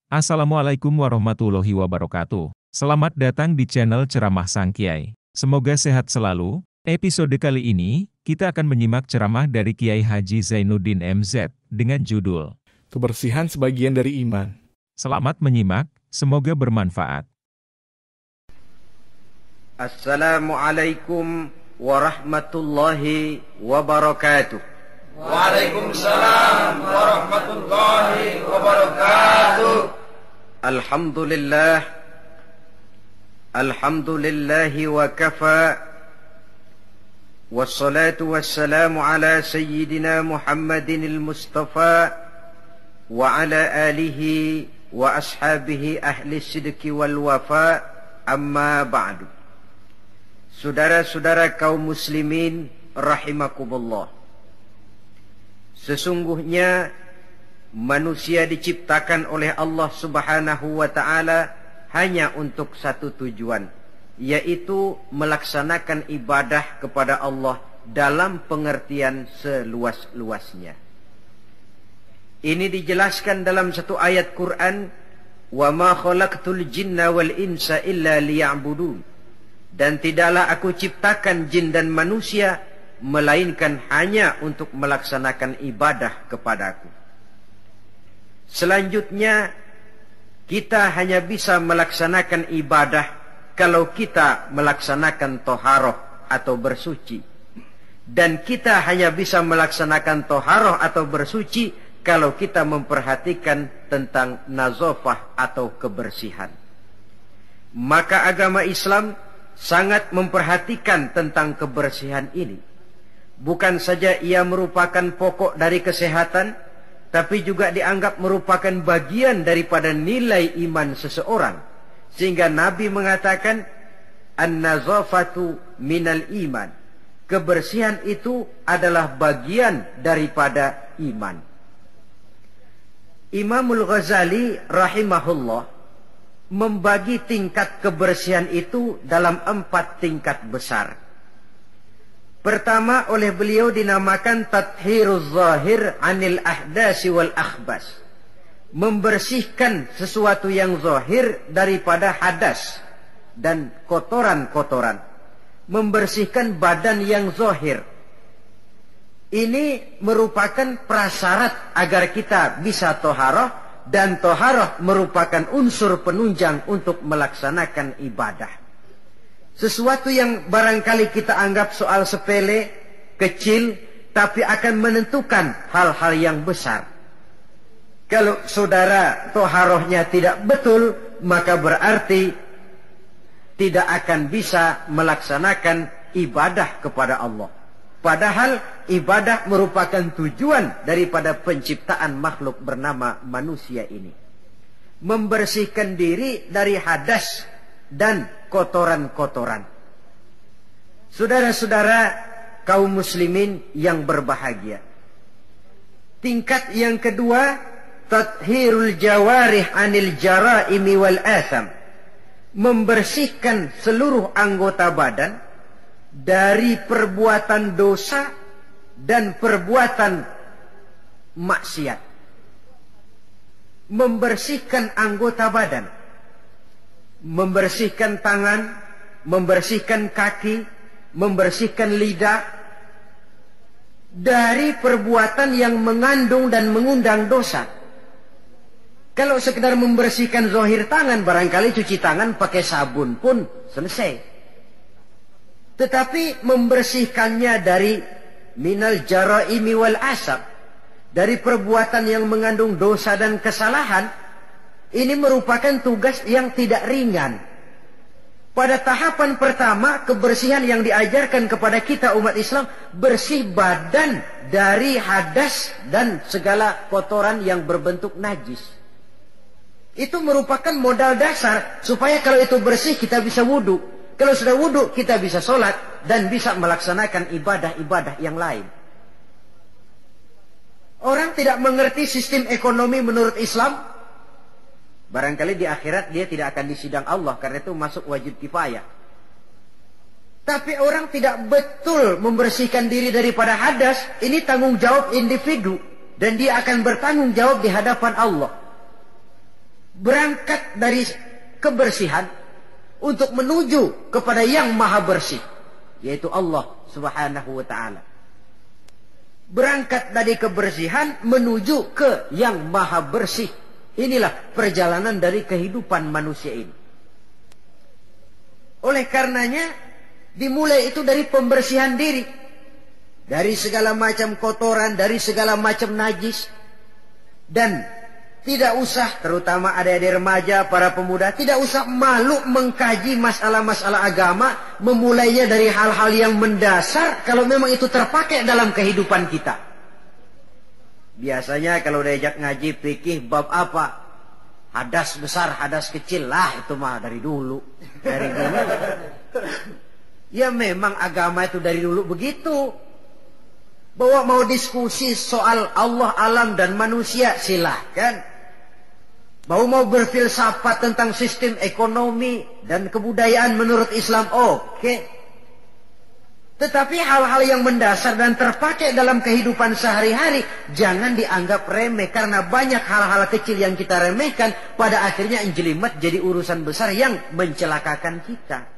Assalamualaikum warahmatullahi wabarakatuh. Selamat datang di channel Ceramah Sang Kiai. Semoga sehat selalu. Episode kali ini, kita akan menyimak ceramah dari Kiai Haji Zainuddin MZ dengan judul Kebersihan sebagian dari iman. Selamat menyimak, semoga bermanfaat. Assalamualaikum warahmatullahi wabarakatuh. Waalaikumsalam warahmatullahi wabarakatuh. Alhamdulillahi wa kafa. Wassalatu wassalamu ala sayyidina Muhammadin al-Mustafa wa ala alihi wa ashabihi ahli sidqi wal wafa. Amma ba'du. Saudara-saudara kaum muslimin rahimakumullah. Sesungguhnya manusia diciptakan oleh Allah Subhanahu wa ta'ala hanya untuk satu tujuan, yaitu melaksanakan ibadah kepada Allah dalam pengertian seluas-luasnya. Ini dijelaskan dalam satu ayat Quran, "Wa ma khalaqtul jinna wal insa illa liya'budun." Dan tidaklah aku ciptakan jin dan manusia melainkan hanya untuk melaksanakan ibadah kepadaku. Selanjutnya, kita hanya bisa melaksanakan ibadah kalau kita melaksanakan toharoh atau bersuci. Dan kita hanya bisa melaksanakan toharoh atau bersuci kalau kita memperhatikan tentang nazafah atau kebersihan. Maka agama Islam sangat memperhatikan tentang kebersihan ini. Bukan saja ia merupakan pokok dari kesehatan, tapi juga dianggap merupakan bagian daripada nilai iman seseorang. Sehingga Nabi mengatakan, "An-nazafatu minal iman." Kebersihan itu adalah bagian daripada iman. Imamul Ghazali rahimahullah membagi tingkat kebersihan itu dalam 4 tingkat besar. Pertama, oleh beliau dinamakan tathhiruz zahir anil ahdasi wal akhbas. Membersihkan sesuatu yang zahir daripada hadas dan kotoran-kotoran. Membersihkan badan yang zahir. Ini merupakan prasyarat agar kita bisa toharoh, dan toharoh merupakan unsur penunjang untuk melaksanakan ibadah. Sesuatu yang barangkali kita anggap soal sepele, kecil, tapi akan menentukan hal-hal yang besar. Kalau saudara toharohnya tidak betul, maka berarti tidak akan bisa melaksanakan ibadah kepada Allah. Padahal ibadah merupakan tujuan daripada penciptaan makhluk bernama manusia ini. Membersihkan diri dari hadas dan kotoran-kotoran. Saudara-saudara kaum muslimin yang berbahagia. Tingkat yang kedua, tathhirul jawarih anil jaraimi wal atham. Membersihkan seluruh anggota badan dari perbuatan dosa dan perbuatan maksiat. Membersihkan anggota badan. Membersihkan tangan, membersihkan kaki, membersihkan lidah dari perbuatan yang mengandung dan mengundang dosa. Kalau sekedar membersihkan zahir tangan, barangkali cuci tangan pakai sabun pun selesai. Tetapi membersihkannya dari minal jaraimi wal asab, dari perbuatan yang mengandung dosa dan kesalahan, ini merupakan tugas yang tidak ringan. Pada tahapan pertama, kebersihan yang diajarkan kepada kita umat Islam, bersih badan dari hadas dan segala kotoran yang berbentuk najis. Itu merupakan modal dasar, supaya kalau itu bersih kita bisa wudu. Kalau sudah wudu kita bisa sholat dan bisa melaksanakan ibadah-ibadah yang lain. Orang tidak mengerti sistem ekonomi menurut Islam, barangkali di akhirat dia tidak akan disidang Allah, karena itu masuk wajib kifayah. Tapi orang tidak betul membersihkan diri daripada hadas, ini tanggung jawab individu, dan dia akan bertanggung jawab di hadapan Allah. berangkat dari kebersihan untuk menuju kepada yang maha bersih, yaitu Allah Subhanahu wa ta'ala. Berangkat dari kebersihan menuju ke yang maha bersih. Inilah perjalanan dari kehidupan manusia ini. Oleh karenanya dimulai itu dari pembersihan diri, dari segala macam kotoran, dari segala macam najis. Dan tidak usah, terutama adik-adik remaja, para pemuda, tidak usah malu mengkaji masalah-masalah agama, memulainya dari hal-hal yang mendasar kalau memang itu terpakai dalam kehidupan kita. Biasanya kalau diajak ngaji fikih bab apa? Hadas besar, hadas kecil, lah itu mah dari dulu. Dari dulu. Ya memang agama itu dari dulu begitu. Bahwa mau diskusi soal Allah, alam, dan manusia, silahkan. Mau berfilsafat tentang sistem ekonomi dan kebudayaan menurut Islam, oke. Tetapi hal-hal yang mendasar dan terpakai dalam kehidupan sehari-hari jangan dianggap remeh, karena banyak hal-hal kecil yang kita remehkan pada akhirnya menjelimet jadi urusan besar yang mencelakakan kita.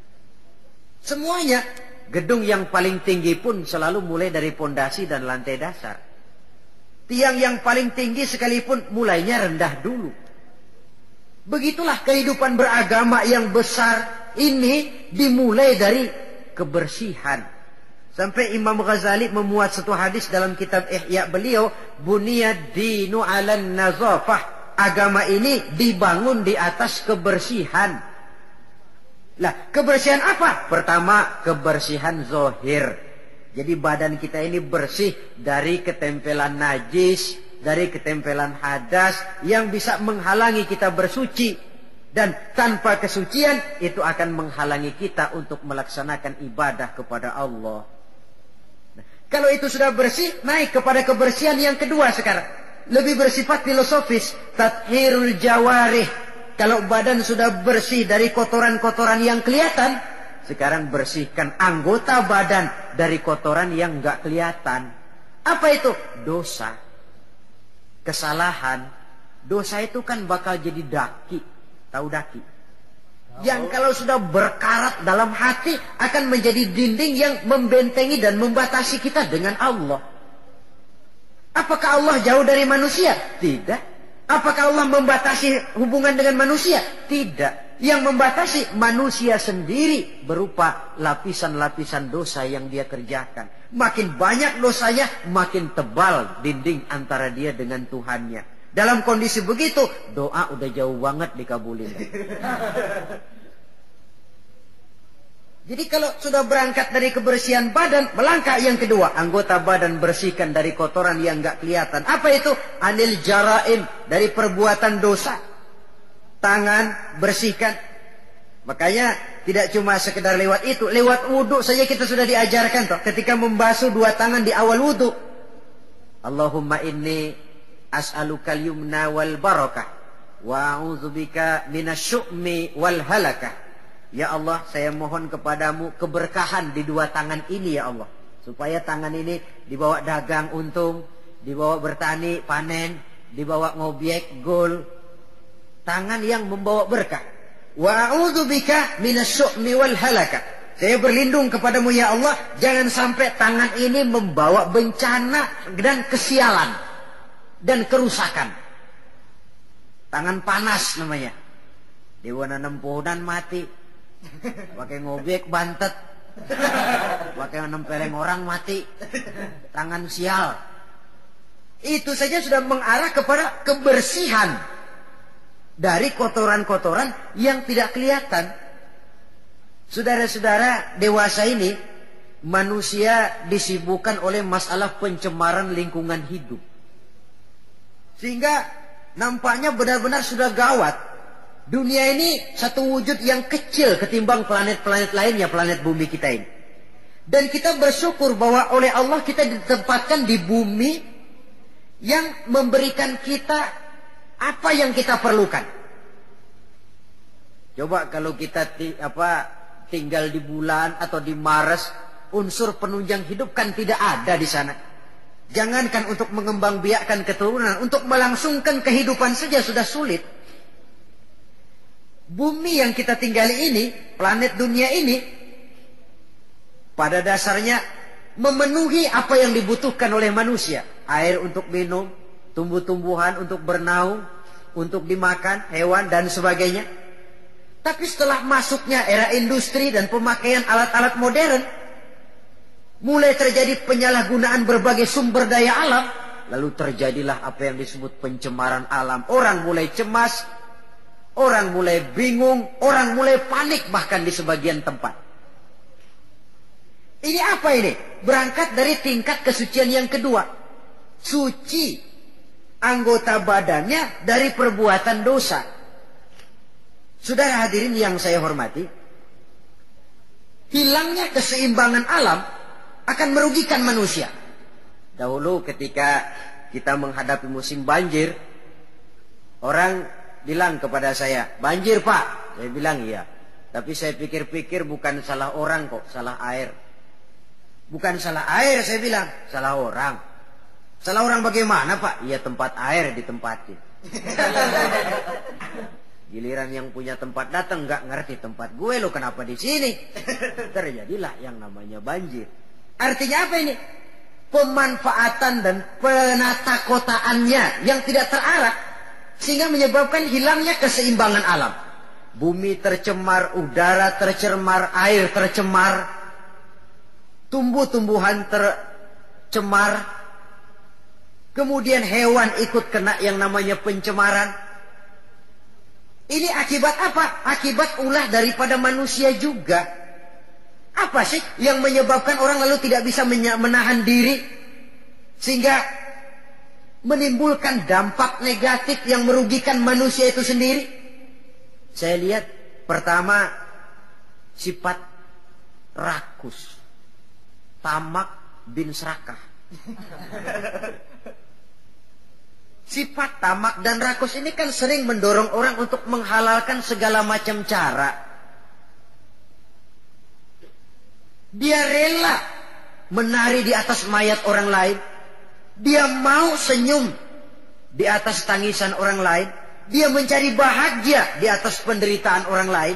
Semuanya, gedung yang paling tinggi pun selalu mulai dari pondasi dan lantai dasar. Tiang yang paling tinggi sekalipun mulainya rendah dulu. Begitulah kehidupan beragama yang besar ini dimulai dari kebersihan. Sampai Imam Ghazali memuat satu hadis dalam kitab Ihya beliau, buniyad dinu 'alan nazafah. Agama ini dibangun di atas kebersihan. Lah, kebersihan apa? Pertama, kebersihan zahir. Jadi badan kita ini bersih dari ketempelan najis, dari ketempelan hadas yang bisa menghalangi kita bersuci. Dan tanpa kesucian itu akan menghalangi kita untuk melaksanakan ibadah kepada Allah. Nah, kalau itu sudah bersih, naik kepada kebersihan yang kedua sekarang. Lebih bersifat filosofis, tathhirul jawarih. Kalau badan sudah bersih dari kotoran-kotoran yang kelihatan, sekarang bersihkan anggota badan dari kotoran yang nggak kelihatan. Apa itu? Dosa, kesalahan. Dosa itu kan bakal jadi daki. Tahu daki? Yang kalau sudah berkarat dalam hati akan menjadi dinding yang membentengi dan membatasi kita dengan Allah. Apakah Allah jauh dari manusia? Tidak. Apakah Allah membatasi hubungan dengan manusia? Tidak. Yang membatasi manusia sendiri berupa lapisan-lapisan dosa yang dia kerjakan. Makin banyak dosanya, makin tebal dinding antara dia dengan Tuhannya. Dalam kondisi begitu, doa udah jauh banget dikabulin. Jadi kalau sudah berangkat dari kebersihan badan, melangkah yang kedua, anggota badan bersihkan dari kotoran yang nggak kelihatan. Apa itu? Anil jaraim, dari perbuatan dosa. Tangan bersihkan. Makanya tidak cuma sekedar lewat itu, lewat wudhu saja kita sudah diajarkan toh. Ketika membasuh dua tangan di awal wudhu, Allahumma inni as'alukal yumna wal barakah wa a'udzubika minasyu'mi wal halakah. Ya Allah, saya mohon kepadamu keberkahan di dua tangan ini ya Allah. Supaya tangan ini dibawa dagang untung, dibawa bertani panen, dibawa ngobyek gol. Tangan yang membawa berkah. Wa a'udzubika minasyu'mi wal halakah. Saya berlindung kepadamu ya Allah, jangan sampai tangan ini membawa bencana dan kesialan dan kerusakan. Tangan panas namanya. Dewa nanam pohonan mati. Pakai ngobek bantet, pakai nempeleng orang mati, tangan sial. Itu saja sudah mengarah kepada kebersihan dari kotoran-kotoran yang tidak kelihatan. Saudara-saudara, dewasa ini manusia disibukkan oleh masalah pencemaran lingkungan hidup, sehingga nampaknya benar-benar sudah gawat. Dunia ini satu wujud yang kecil ketimbang planet-planet lainnya, planet bumi kita ini. Dan kita bersyukur bahwa oleh Allah kita ditempatkan di bumi yang memberikan kita apa yang kita perlukan. Coba kalau kita tinggal di bulan atau di Mars, unsur penunjang hidup kan tidak ada di sana. Jangankan untuk mengembangbiakkan keturunan, untuk melangsungkan kehidupan saja sudah sulit. bumi yang kita tinggali ini, planet dunia ini, pada dasarnya memenuhi apa yang dibutuhkan oleh manusia. Air untuk minum, tumbuh-tumbuhan untuk bernaung, untuk dimakan, hewan dan sebagainya. Tapi setelah masuknya era industri dan pemakaian alat-alat modern, mulai terjadi penyalahgunaan berbagai sumber daya alam. Lalu terjadilah apa yang disebut pencemaran alam. Orang mulai cemas, orang mulai bingung, orang mulai panik bahkan di sebagian tempat. Ini apa ini? Berangkat dari tingkat kesucian yang kedua. Suci anggota badannya dari perbuatan dosa. Saudara hadirin yang saya hormati, hilangnya keseimbangan alam akan merugikan manusia. Dahulu ketika kita menghadapi musim banjir, orang bilang kepada saya, banjir Pak. Saya bilang iya. Tapi saya pikir-pikir bukan salah orang kok, salah air. Bukan salah air saya bilang, salah orang. Salah orang bagaimana Pak? Iya tempat air ditempatin. Giliran yang punya tempat datang nggak ngerti tempat gue lo kenapa di sini. Terjadilah yang namanya banjir. Artinya apa ini? Pemanfaatan dan penatakotaannya yang tidak terarah sehingga menyebabkan hilangnya keseimbangan alam. Bumi tercemar, udara tercemar, air tercemar, tumbuh-tumbuhan tercemar, kemudian hewan ikut kena yang namanya pencemaran. Ini akibat apa? Akibat ulah daripada manusia juga. Apa sih yang menyebabkan orang lalu tidak bisa menahan diri sehingga menimbulkan dampak negatif yang merugikan manusia itu sendiri? Saya lihat pertama sifat rakus, tamak bin serakah. Sifat tamak dan rakus ini kan sering mendorong orang untuk menghalalkan segala macam cara. Dia rela menari di atas mayat orang lain. Dia mau senyum di atas tangisan orang lain. Dia mencari bahagia di atas penderitaan orang lain.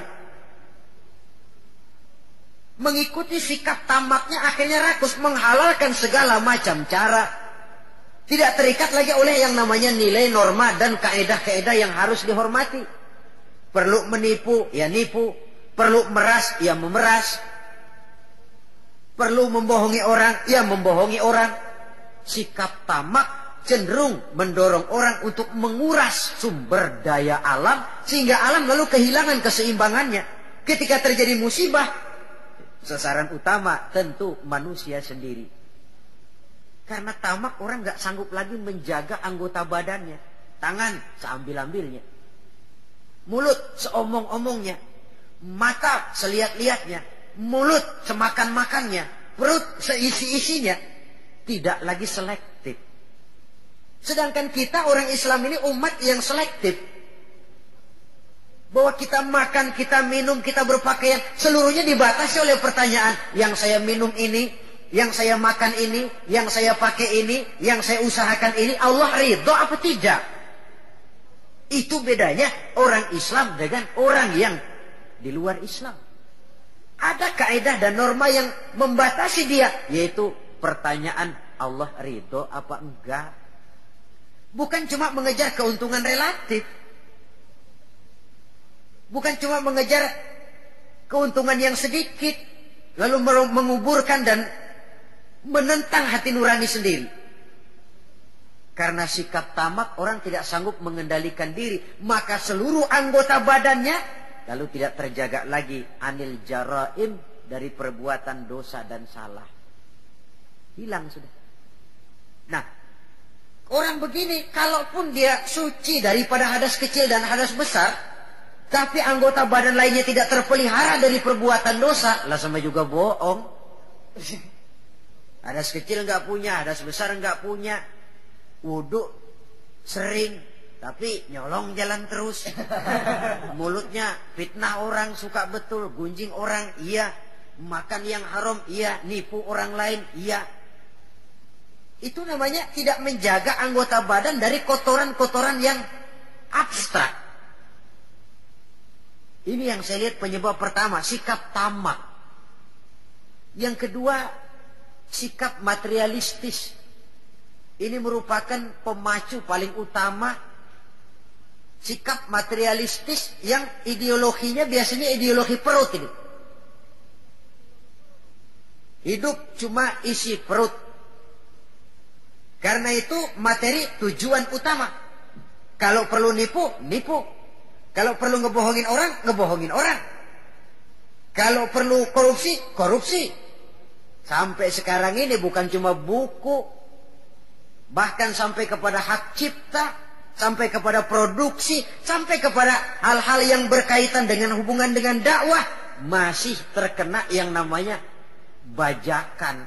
Mengikuti sikap tamaknya akhirnya rakus, menghalalkan segala macam cara. Tidak terikat lagi oleh yang namanya nilai, norma, dan kaedah-kaedah yang harus dihormati. Perlu menipu, ya nipu. Perlu meras, ya memeras. Perlu membohongi orang, ya membohongi orang. Sikap tamak cenderung mendorong orang untuk menguras sumber daya alam, sehingga alam lalu kehilangan keseimbangannya. Ketika terjadi musibah, sasaran utama tentu manusia sendiri. Karena tamak orang gak sanggup lagi menjaga anggota badannya. Tangan seambil-ambilnya, mulut seomong-omongnya, mata selihat-lihatnya, mulut semakan-makannya, perut seisi-isinya. Tidak lagi selektif. Sedangkan kita orang Islam ini umat yang selektif. Bahwa kita makan, kita minum, kita berpakaian, seluruhnya dibatasi oleh pertanyaan. Yang saya minum ini, yang saya makan ini, yang saya pakai ini, yang saya usahakan ini, Allah ridho apa tidak? Itu bedanya orang Islam dengan orang yang di luar Islam. Ada kaedah dan norma yang membatasi dia, yaitu pertanyaan Allah ridho apa enggak. Bukan cuma mengejar keuntungan relatif, bukan cuma mengejar keuntungan yang sedikit lalu menguburkan dan menentang hati nurani sendiri. Karena sikap tamak orang tidak sanggup mengendalikan diri, maka seluruh anggota badannya lalu tidak terjaga lagi anil jaraim, dari perbuatan dosa dan salah. Hilang sudah. Nah, orang begini kalaupun dia suci daripada hadas kecil dan hadas besar, tapi anggota badan lainnya tidak terpelihara dari perbuatan dosa, lah sama juga bohong. Hadas kecil nggak punya, hadas besar nggak punya, wudhu sering, tapi nyolong jalan terus. Mulutnya fitnah orang, suka betul, gunjing orang, iya. Makan yang haram, iya. Nipu orang lain, iya. Itu namanya tidak menjaga anggota badan dari kotoran-kotoran yang abstrak. Ini yang saya lihat penyebab pertama, sikap tamak. Yang kedua, sikap materialistis. Ini merupakan pemacu paling utama. Sikap materialistis yang ideologinya biasanya ideologi perut ini. Hidup cuma isi perut. Karena itu materi tujuan utama. Kalau perlu nipu, nipu. Kalau perlu ngebohongin orang, ngebohongin orang. Kalau perlu korupsi, korupsi. Sampai sekarang ini bukan cuma buku, bahkan sampai kepada hak cipta, sampai kepada produksi, sampai kepada hal-hal yang berkaitan dengan hubungan dengan dakwah, masih terkena yang namanya bajakan.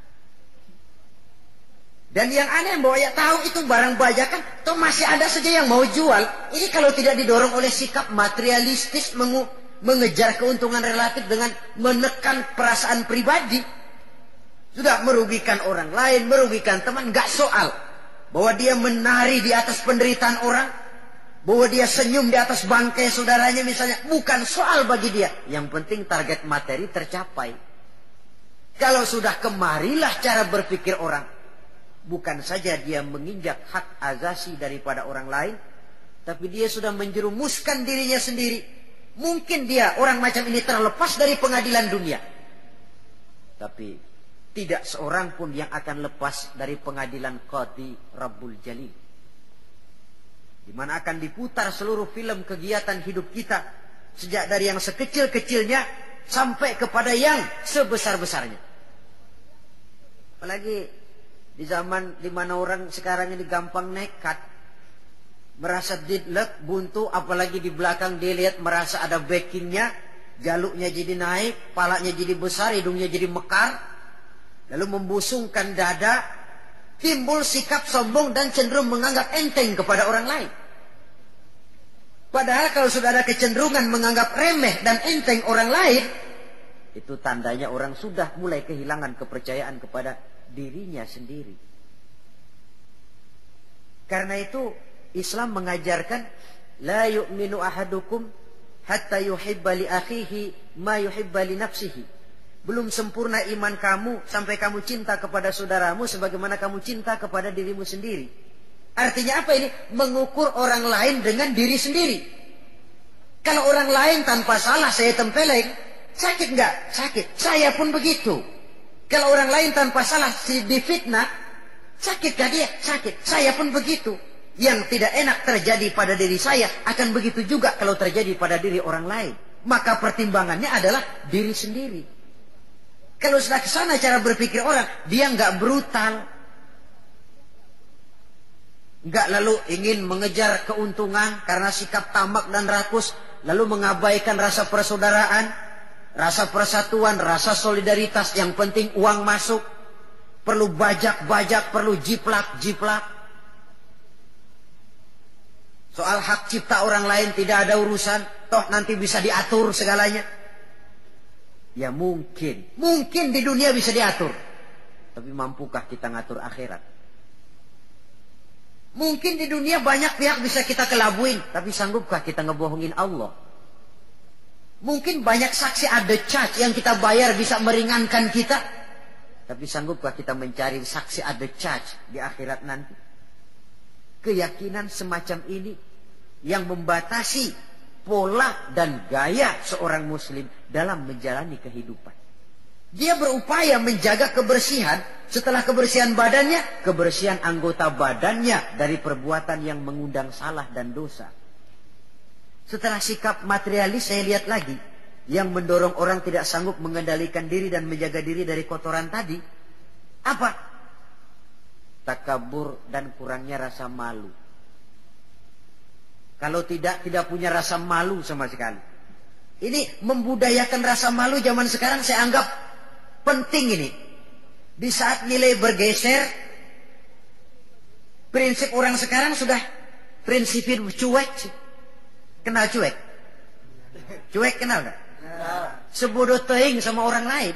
Dan yang aneh bahwa ya tahu itu barang bajakan, toh masih ada saja yang mau jual. Ini kalau tidak didorong oleh sikap materialistis mengejar keuntungan relatif dengan menekan perasaan pribadi, sudah merugikan orang lain, merugikan teman, nggak soal. Bahwa dia menari di atas penderitaan orang, bahwa dia senyum di atas bangkai saudaranya misalnya, bukan soal bagi dia. Yang penting target materi tercapai. Kalau sudah kemarilah cara berpikir orang. Bukan saja dia menginjak hak azasi daripada orang lain, tapi dia sudah menjerumuskan dirinya sendiri. Mungkin dia orang macam ini terlepas dari pengadilan dunia, tapi tidak seorang pun yang akan lepas dari pengadilan Qadhi Rabbul Jalil, di mana akan diputar seluruh film kegiatan hidup kita, sejak dari yang sekecil-kecilnya sampai kepada yang sebesar-besarnya. Apalagi di zaman di mana orang sekarang ini gampang nekat, merasa didlek, buntu, apalagi di belakang dia lihat merasa ada backingnya, jaluknya jadi naik, palanya jadi besar, hidungnya jadi mekar, lalu membusungkan dada, timbul sikap sombong dan cenderung menganggap enteng kepada orang lain. Padahal kalau sudah ada kecenderungan menganggap remeh dan enteng orang lain, itu tandanya orang sudah mulai kehilangan kepercayaan kepada dirinya sendiri. Karena itu Islam mengajarkan la yu'minu ahadukum hatta yuhibba li akhihi ma yuhibba li nafsihi. Belum sempurna iman kamu sampai kamu cinta kepada saudaramu sebagaimana kamu cinta kepada dirimu sendiri. Artinya apa ini? Mengukur orang lain dengan diri sendiri. Kalau orang lain tanpa salah saya tempeleng, sakit enggak? Sakit. Saya pun begitu. Kalau orang lain tanpa salah difitnah, sakit gak dia? Sakit. Saya pun begitu. Yang tidak enak terjadi pada diri saya akan begitu juga kalau terjadi pada diri orang lain. Maka pertimbangannya adalah diri sendiri. Kalau sudah ke sana cara berpikir orang, dia nggak brutal, nggak lalu ingin mengejar keuntungan karena sikap tamak dan rakus, lalu mengabaikan rasa persaudaraan, rasa persatuan, rasa solidaritas. Yang penting uang masuk, perlu bajak-bajak, perlu jiplak-jiplak. Soal hak cipta orang lain tidak ada urusan, toh nanti bisa diatur segalanya. Ya mungkin di dunia bisa diatur, tapi mampukah kita ngatur akhirat? Mungkin di dunia banyak pihak bisa kita kelabuin, tapi sanggupkah kita ngebohongin Allah? Mungkin banyak saksi ada charge yang kita bayar bisa meringankan kita, tapi sanggupkah kita mencari saksi ada charge di akhirat nanti? Keyakinan semacam ini yang membatasi pola dan gaya seorang muslim dalam menjalani kehidupan. Dia berupaya menjaga kebersihan, setelah kebersihan badannya, kebersihan anggota badannya dari perbuatan yang mengundang salah dan dosa. Setelah sikap materialis saya lihat lagi, yang mendorong orang tidak sanggup mengendalikan diri dan menjaga diri dari kotoran tadi, apa? Takabur dan kurangnya rasa malu. Kalau tidak punya rasa malu sama sekali. Ini membudayakan rasa malu zaman sekarang saya anggap penting ini. Di saat nilai bergeser, prinsip orang sekarang sudah prinsip cuek. Kenal cuek? Cuek kenal gak? Sebodoh teing sama orang lain.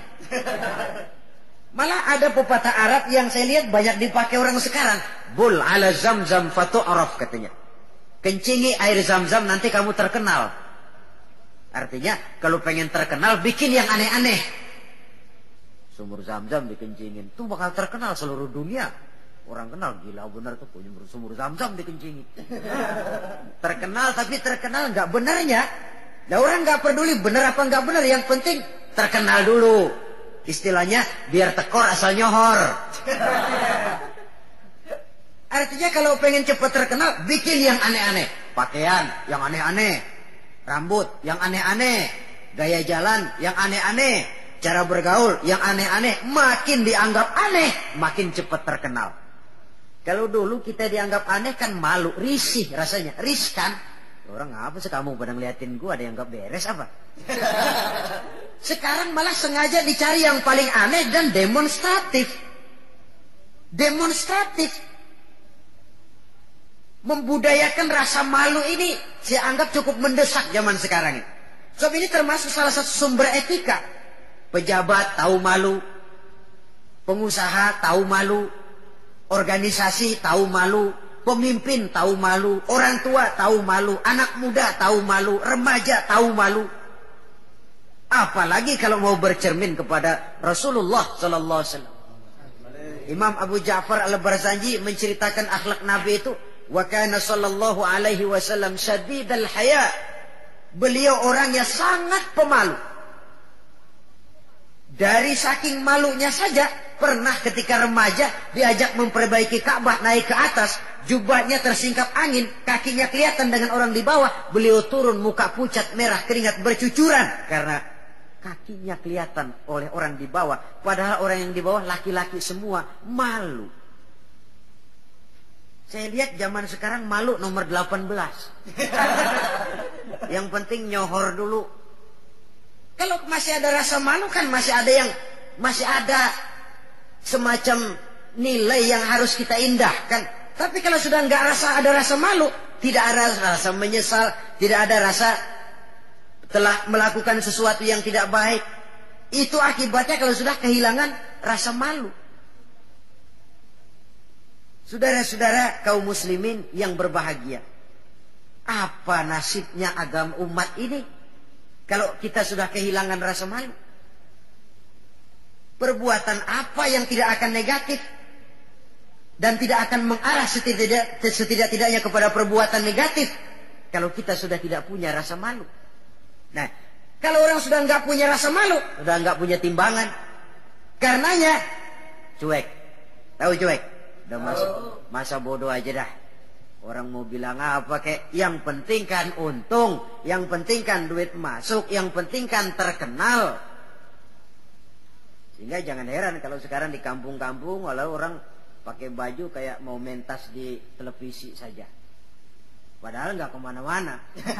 Malah ada pepatah Arab yang saya lihat banyak dipakai orang sekarang. Bul ala zamzam fatu'araf katanya. Kencingi air zam-zam nanti kamu terkenal. Artinya kalau pengen terkenal bikin yang aneh-aneh. Sumur Zam-Zam dikencingin, tuh bakal terkenal seluruh dunia. Orang kenal, gila benar tuh punya sumur Zam-Zam dikencingin. Terkenal tapi terkenal nggak benarnya. Nah, orang nggak peduli benar apa nggak benar, yang penting terkenal dulu. Istilahnya biar tekor asal nyohor. Artinya kalau pengen cepat terkenal, bikin yang aneh-aneh. Pakaian yang aneh-aneh, rambut yang aneh-aneh, gaya jalan yang aneh-aneh, cara bergaul yang aneh-aneh. Makin dianggap aneh, makin cepat terkenal. Kalau dulu kita dianggap aneh kan malu, risih rasanya, riskan. Orang apa sih kamu pada ngeliatin gue, ada yang gak beres apa? Sekarang malah sengaja dicari yang paling aneh dan demonstratif. Demonstratif. Membudayakan rasa malu ini saya anggap cukup mendesak zaman sekarang ini. Sebab ini termasuk salah satu sumber etika. Pejabat tahu malu, pengusaha tahu malu, organisasi tahu malu, pemimpin tahu malu, orang tua tahu malu, anak muda tahu malu, remaja tahu malu. Apalagi kalau mau bercermin kepada Rasulullah sallallahu alaihi wasallam. Imam Abu Ja'far Al-Barzanji menceritakan akhlak Nabi itu, wa kana sallallahu alaihi wasallam syadidal haya. Beliau orang yang sangat pemalu. Dari saking malunya saja, pernah ketika remaja diajak memperbaiki Ka'bah, naik ke atas, jubahnya tersingkap angin, kakinya kelihatan dengan orang di bawah, beliau turun muka pucat merah, keringat bercucuran karena kakinya kelihatan oleh orang di bawah, padahal orang yang di bawah laki-laki semua, malu. Saya lihat zaman sekarang malu nomor 18. Yang penting nyohor dulu. Kalau masih ada rasa malu kan masih ada semacam nilai yang harus kita indahkan. Tapi kalau sudah nggak ada rasa malu, tidak ada rasa menyesal, tidak ada rasa telah melakukan sesuatu yang tidak baik, itu akibatnya kalau sudah kehilangan rasa malu. Saudara-saudara kaum muslimin yang berbahagia, apa nasibnya agama umat ini kalau kita sudah kehilangan rasa malu? Perbuatan apa yang tidak akan negatif dan tidak akan mengarah setidak-tidaknya kepada perbuatan negatif kalau kita sudah tidak punya rasa malu? Nah, kalau orang sudah nggak punya rasa malu, sudah nggak punya timbangan, karenanya cuek. Tahu cuek? Udah masa bodoh aja dah. Orang mau bilang apa kek, yang penting kan untung, yang penting kan duit masuk, yang penting kan terkenal. Sehingga jangan heran kalau sekarang di kampung-kampung walau orang pakai baju kayak mau mentas di televisi saja, padahal nggak kemana-mana.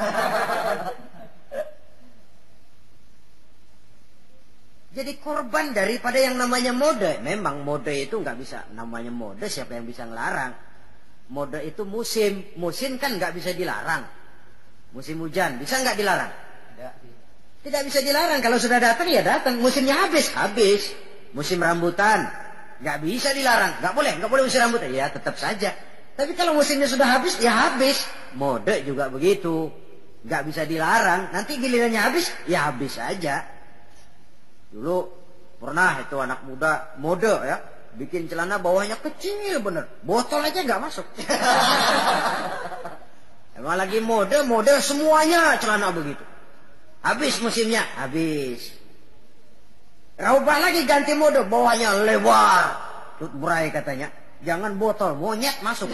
Jadi korban daripada yang namanya mode. Memang mode itu nggak bisa, namanya mode siapa yang bisa ngelarang? Mode itu musim kan nggak bisa dilarang. Musim hujan bisa nggak dilarang? Tidak bisa dilarang. Kalau sudah datang ya datang. Musimnya habis. Musim rambutan nggak bisa dilarang. Nggak boleh musim rambutan. Ya tetap saja. Tapi kalau musimnya sudah habis ya habis. Mode juga begitu. Nggak bisa dilarang. Nanti gilirannya habis ya habis saja. Dulu pernah itu anak muda mode ya, bikin celana bawahnya kecil bener, botol aja nggak masuk. Emang lagi mode semuanya celana begitu. Habis musimnya, habis. Rubah lagi ganti mode, bawahnya lebar. Tut berai katanya, jangan botol, monyet masuk.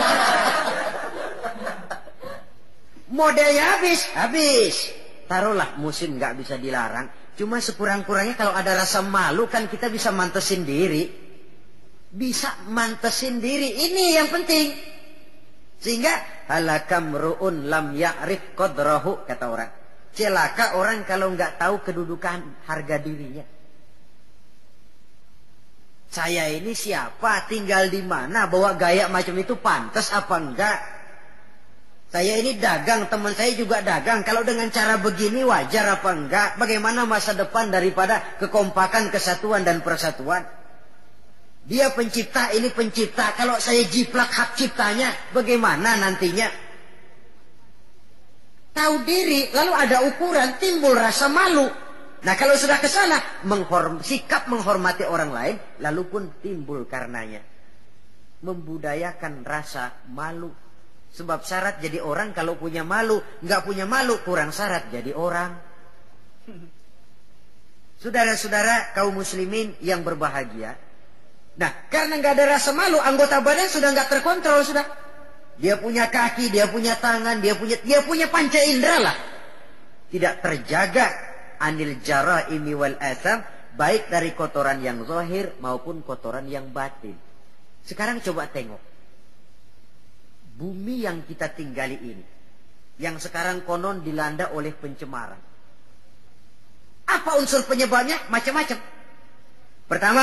Modelnya habis. Taruhlah musim nggak bisa dilarang. Cuma sekurang-kurangnya kalau ada rasa malu kan kita bisa mantesin diri. Ini yang penting. Sehingga halakam ru'un lam ya'rif qadrahu, kata orang. Celaka orang kalau nggak tahu kedudukan harga dirinya. Saya ini siapa, tinggal di mana, bawa gaya macam itu pantas apa enggak? Saya ini dagang, teman saya juga dagang. Kalau dengan cara begini wajar apa enggak? Bagaimana masa depan daripada kekompakan, kesatuan dan persatuan? Dia pencipta, ini pencipta. Kalau saya jiplak hak ciptanya, bagaimana nantinya? tahu diri, lalu ada ukuran, timbul rasa malu. Nah kalau sudah ke sana, sikap menghormati orang lain, lalu pun timbul karenanya. Membudayakan rasa malu. Sebab syarat jadi orang kalau punya malu, nggak punya malu kurang syarat jadi orang. Saudara-saudara kaum muslimin yang berbahagia. Nah karena nggak ada rasa malu, anggota badan sudah nggak terkontrol sudah. Dia punya kaki, dia punya tangan, dia punya panca indera lah. Tidak terjaga anil jaraimi wal asam, baik dari kotoran yang zahir maupun kotoran yang batin. Sekarang coba tengok. Bumi yang kita tinggali ini, yang sekarang konon dilanda oleh pencemaran. Apa unsur penyebabnya? Macam-macam. Pertama,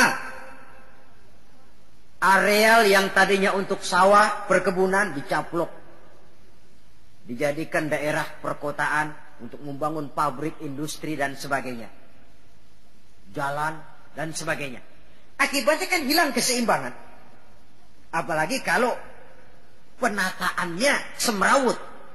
areal yang tadinya untuk sawah, perkebunan dicaplok. Dijadikan daerah perkotaan untuk membangun pabrik, industri dan sebagainya. Jalan dan sebagainya. Akibatnya kan hilang keseimbangan. Apalagi kalau penataannya semrawut.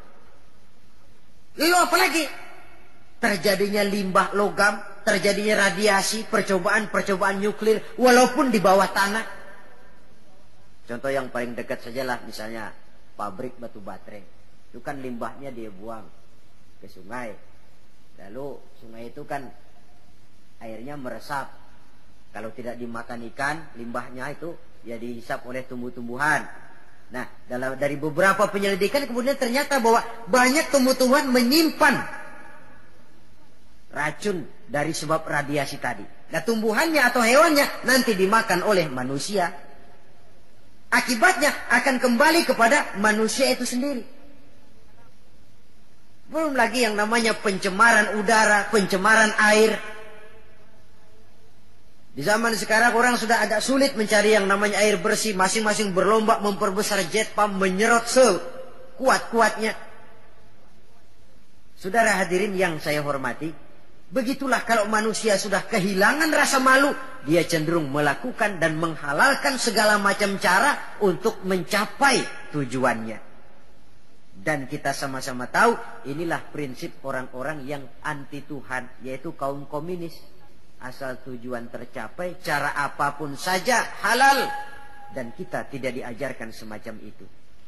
Lalu apalagi? Terjadinya limbah logam, terjadinya radiasi, percobaan nuklir, walaupun di bawah tanah. Contoh yang paling dekat sajalah misalnya pabrik batu baterai. Itu kan limbahnya dia buang ke sungai. Lalu sungai itu kan airnya meresap. Kalau tidak dimakan ikan, limbahnya itu ya dihisap oleh tumbuh-tumbuhan. Nah, dari beberapa penyelidikan kemudian ternyata bahwa banyak tumbuh-tumbuhan menyimpan racun dari sebab radiasi tadi. Nah, tumbuhannya atau hewannya nanti dimakan oleh manusia. Akibatnya akan kembali kepada manusia itu sendiri. Belum lagi yang namanya pencemaran udara, pencemaran air. Di zaman sekarang orang sudah agak sulit mencari yang namanya air bersih. Masing-masing berlomba memperbesar jet pump, menyerot sekuat-kuatnya. Saudara hadirin yang saya hormati, begitulah kalau manusia sudah kehilangan rasa malu, dia cenderung melakukan dan menghalalkan segala macam cara untuk mencapai tujuannya. Dan kita sama-sama tahu, inilah prinsip orang-orang yang anti Tuhan, yaitu kaum komunis. Asal tujuan tercapai, cara apapun saja halal. Dan kita tidak diajarkan semacam itu.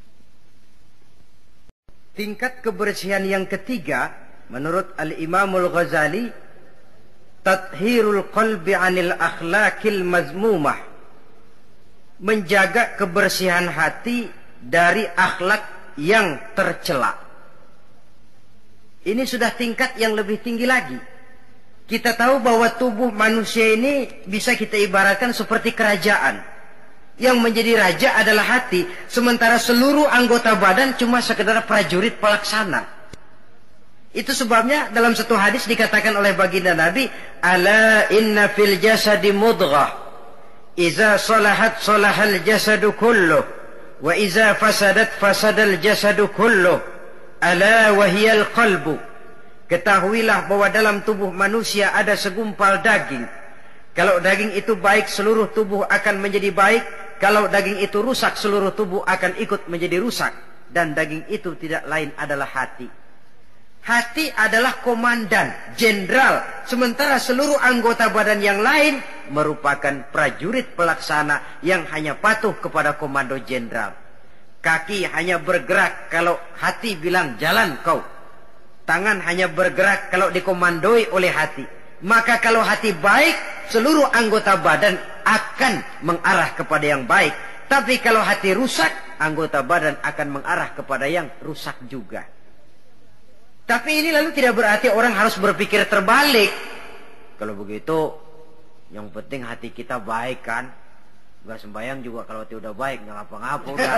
Tingkat kebersihan yang ketiga, menurut Al-Imamul Ghazali, tathhirul qalbi anil akhlaqil mazmumah. Menjaga kebersihan hati dari akhlak yang tercela. Ini sudah tingkat yang lebih tinggi lagi. Kita tahu bahwa tubuh manusia ini bisa kita ibaratkan seperti kerajaan. Yang menjadi raja adalah hati, sementara seluruh anggota badan cuma sekedar prajurit pelaksana. Itu sebabnya dalam satu hadis dikatakan oleh baginda Nabi, ala inna fil jasadi mudghah, iza salahat salahal jasadu kulluh, wa iza fasadat fasadal jasadu kulluh, ala wahiyal qalbu. Ketahuilah bahwa dalam tubuh manusia ada segumpal daging. Kalau daging itu baik, seluruh tubuh akan menjadi baik. Kalau daging itu rusak, seluruh tubuh akan ikut menjadi rusak. Dan daging itu tidak lain adalah hati. Hati adalah komandan, jenderal. Sementara seluruh anggota badan yang lain merupakan prajurit pelaksana yang hanya patuh kepada komando jenderal. Kaki hanya bergerak kalau hati bilang jalan kau. Tangan hanya bergerak kalau dikomandoi oleh hati. Maka kalau hati baik, seluruh anggota badan akan mengarah kepada yang baik. Tapi kalau hati rusak, anggota badan akan mengarah kepada yang rusak juga. Tapi ini lalu tidak berarti orang harus berpikir terbalik. Kalau begitu, yang penting hati kita baik kan. Gak sembahyang juga kalau hati udah baik, gak ngapa-ngapa udah.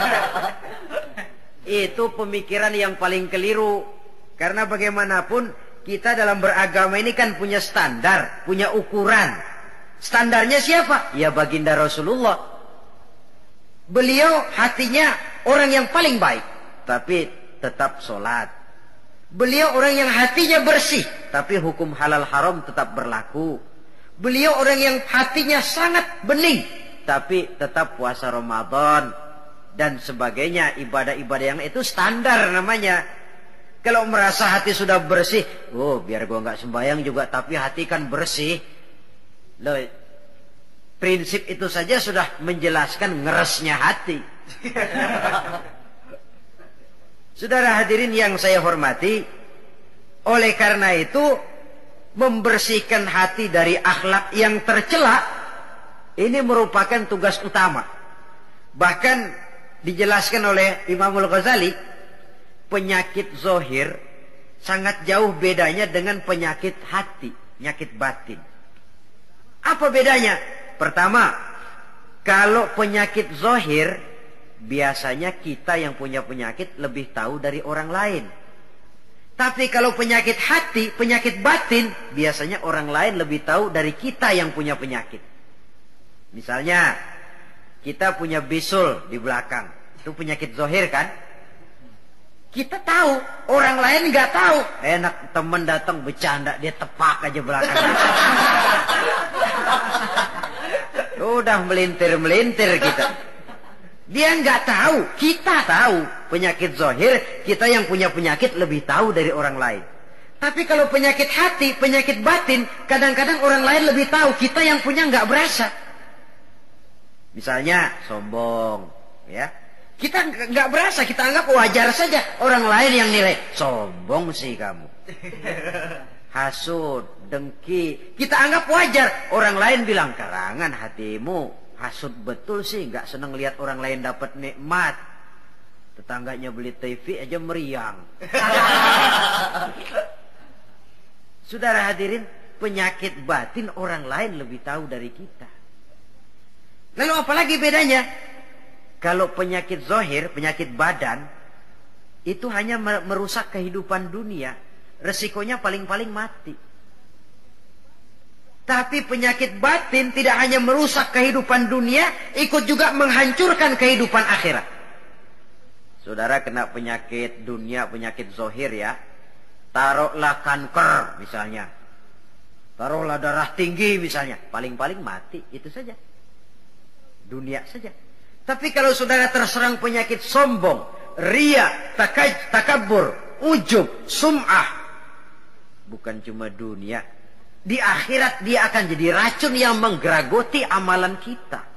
Itu pemikiran yang paling keliru. Karena bagaimanapun kita dalam beragama ini kan punya standar, punya ukuran. Standarnya siapa? Ya baginda Rasulullah. Beliau hatinya orang yang paling baik, tapi tetap sholat. Beliau orang yang hatinya bersih, tapi hukum halal haram tetap berlaku. Beliau orang yang hatinya sangat bening, tapi tetap puasa Ramadan dan sebagainya, ibadah-ibadah yang itu standar namanya. Kalau merasa hati sudah bersih, oh biar gua nggak sembahyang juga, tapi hati kan bersih. Loh, prinsip itu saja sudah menjelaskan ngeresnya hati. Saudara hadirin yang saya hormati, oleh karena itu membersihkan hati dari akhlak yang tercela ini merupakan tugas utama. Bahkan dijelaskan oleh Imam Al-Ghazali, penyakit zohir sangat jauh bedanya dengan penyakit hati, penyakit batin. Apa bedanya? Pertama, kalau penyakit zohir, biasanya kita yang punya penyakit lebih tahu dari orang lain. Tapi kalau penyakit hati, penyakit batin, biasanya orang lain lebih tahu dari kita yang punya penyakit. Misalnya, kita punya bisul di belakang. Itu penyakit zohir kan? Kita tahu, orang lain nggak tahu. Enak teman datang bercanda, dia tepak aja belakang. Udah melintir-melintir kita. Dia nggak tahu, kita tahu. Penyakit zohir, kita yang punya penyakit lebih tahu dari orang lain. Tapi kalau penyakit hati, penyakit batin, kadang-kadang orang lain lebih tahu, kita yang punya nggak berasa. Misalnya sombong, ya. Kita nggak berasa, kita anggap wajar saja. Orang lain yang nilai, sombong sih kamu. Hasud, dengki, kita anggap wajar. Orang lain bilang, karangan hatimu, hasud betul sih, nggak seneng lihat orang lain dapat nikmat. Tetangganya beli TV aja meriang. Saudara hadirin, penyakit batin orang lain lebih tahu dari kita. Lalu apalagi bedanya? Kalau penyakit zohir, penyakit badan, itu hanya merusak kehidupan dunia. Resikonya paling-paling mati. Tapi penyakit batin tidak hanya merusak kehidupan dunia, ikut juga menghancurkan kehidupan akhirat. Saudara kena penyakit dunia, penyakit zohir ya. Taruhlah kanker misalnya. Taruhlah darah tinggi misalnya. Paling-paling mati, itu saja. Dunia saja. Tapi kalau saudara terserang penyakit sombong, ria, takabur, ujub, sum'ah. Bukan cuma dunia. Di akhirat dia akan jadi racun yang menggeragoti amalan kita.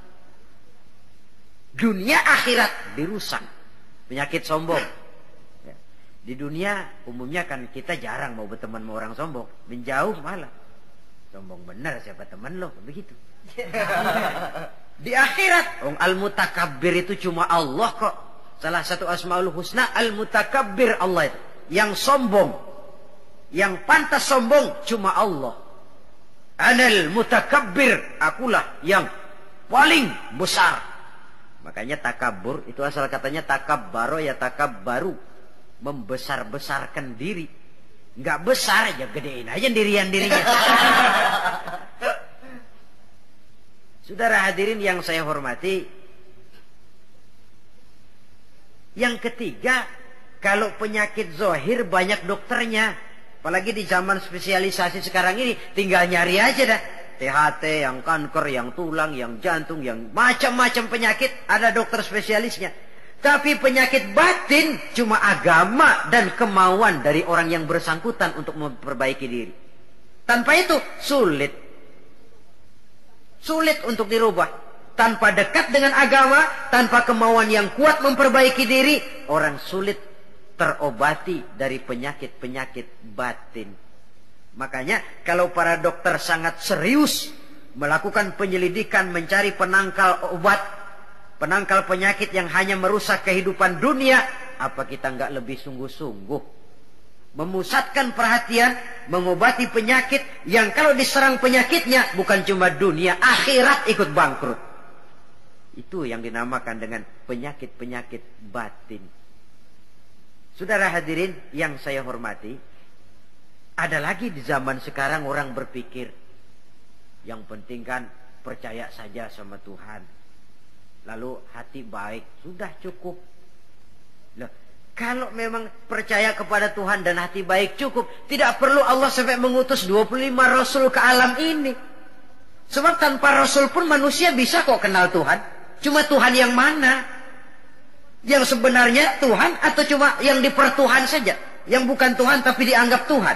Dunia akhirat dirusak. Penyakit sombong. Ya. Di dunia umumnya kan kita jarang mau berteman sama orang sombong. Menjauh malah. Sombong benar siapa teman lo. Begitu. Di akhirat. Al-Mutakabbir itu cuma Allah kok. Salah satu asmaul husna Al-Mutakabbir Allah itu. Yang sombong. Yang pantas sombong cuma Allah. Anal Mutakabbir. Akulah yang paling besar. Makanya takabur itu asal katanya takabbaro ya takabbaru. Membesar-besarkan diri. Nggak besar aja, gedein aja dirinya. Saudara hadirin yang saya hormati. Yang ketiga, kalau penyakit zohir banyak dokternya. Apalagi di zaman spesialisasi sekarang ini, tinggal nyari aja dah. THT, yang kanker, yang tulang, yang jantung, yang macam-macam penyakit, ada dokter spesialisnya. Tapi penyakit batin cuma agama dan kemauan dari orang yang bersangkutan untuk memperbaiki diri. Tanpa itu sulit. Sulit untuk dirubah. Tanpa dekat dengan agama, tanpa kemauan yang kuat memperbaiki diri, orang sulit terobati dari penyakit-penyakit batin. Makanya kalau para dokter sangat serius melakukan penyelidikan, mencari penangkal obat, penangkal penyakit yang hanya merusak kehidupan dunia, apa kita nggak lebih sungguh-sungguh memusatkan perhatian, mengobati penyakit yang kalau diserang penyakitnya bukan cuma dunia, akhirat ikut bangkrut. Itu yang dinamakan dengan penyakit-penyakit batin. Saudara hadirin yang saya hormati, ada lagi di zaman sekarang orang berpikir, yang penting kan percaya saja sama Tuhan. Lalu hati baik, sudah cukup. Loh, kalau memang percaya kepada Tuhan dan hati baik cukup, tidak perlu Allah sampai mengutus 25 Rasul ke alam ini. Sebab tanpa Rasul pun manusia bisa kok kenal Tuhan. Cuma Tuhan yang mana? Yang sebenarnya Tuhan atau cuma yang dipertuhan saja? yang bukan Tuhan tapi dianggap Tuhan.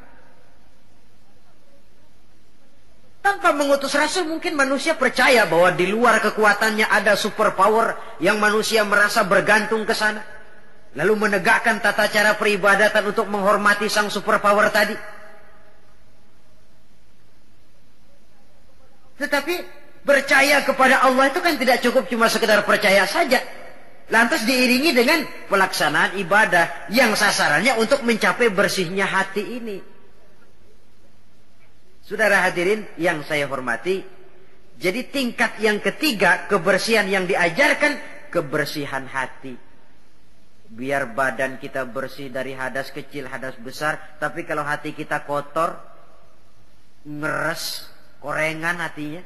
Tanpa mengutus rasul mungkin manusia percaya bahwa di luar kekuatannya ada super power yang manusia merasa bergantung ke sana. Lalu menegakkan tata cara peribadatan untuk menghormati sang super power tadi. Tetapi percaya kepada Allah itu kan tidak cukup cuma sekedar percaya saja. Lantas diiringi dengan pelaksanaan ibadah yang sasarannya untuk mencapai bersihnya hati ini. Saudara hadirin yang saya hormati, jadi tingkat yang ketiga kebersihan yang diajarkan, kebersihan hati. Biar badan kita bersih dari hadas kecil, hadas besar, tapi kalau hati kita kotor, ngeres, korengan hatinya.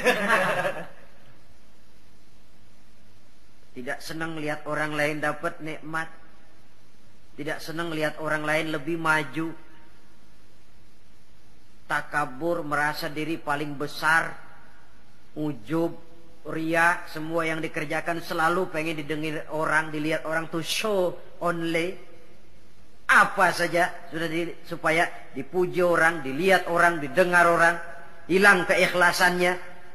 Tidak senang lihat orang lain dapat nikmat, tidak senang lihat orang lain lebih maju. Takabur, merasa diri paling besar, ujub, ria, semua yang dikerjakan selalu pengen didengar orang, dilihat orang, to show only. Apa saja sudah supaya dipuji orang, dilihat orang, didengar orang, hilang keikhlasannya.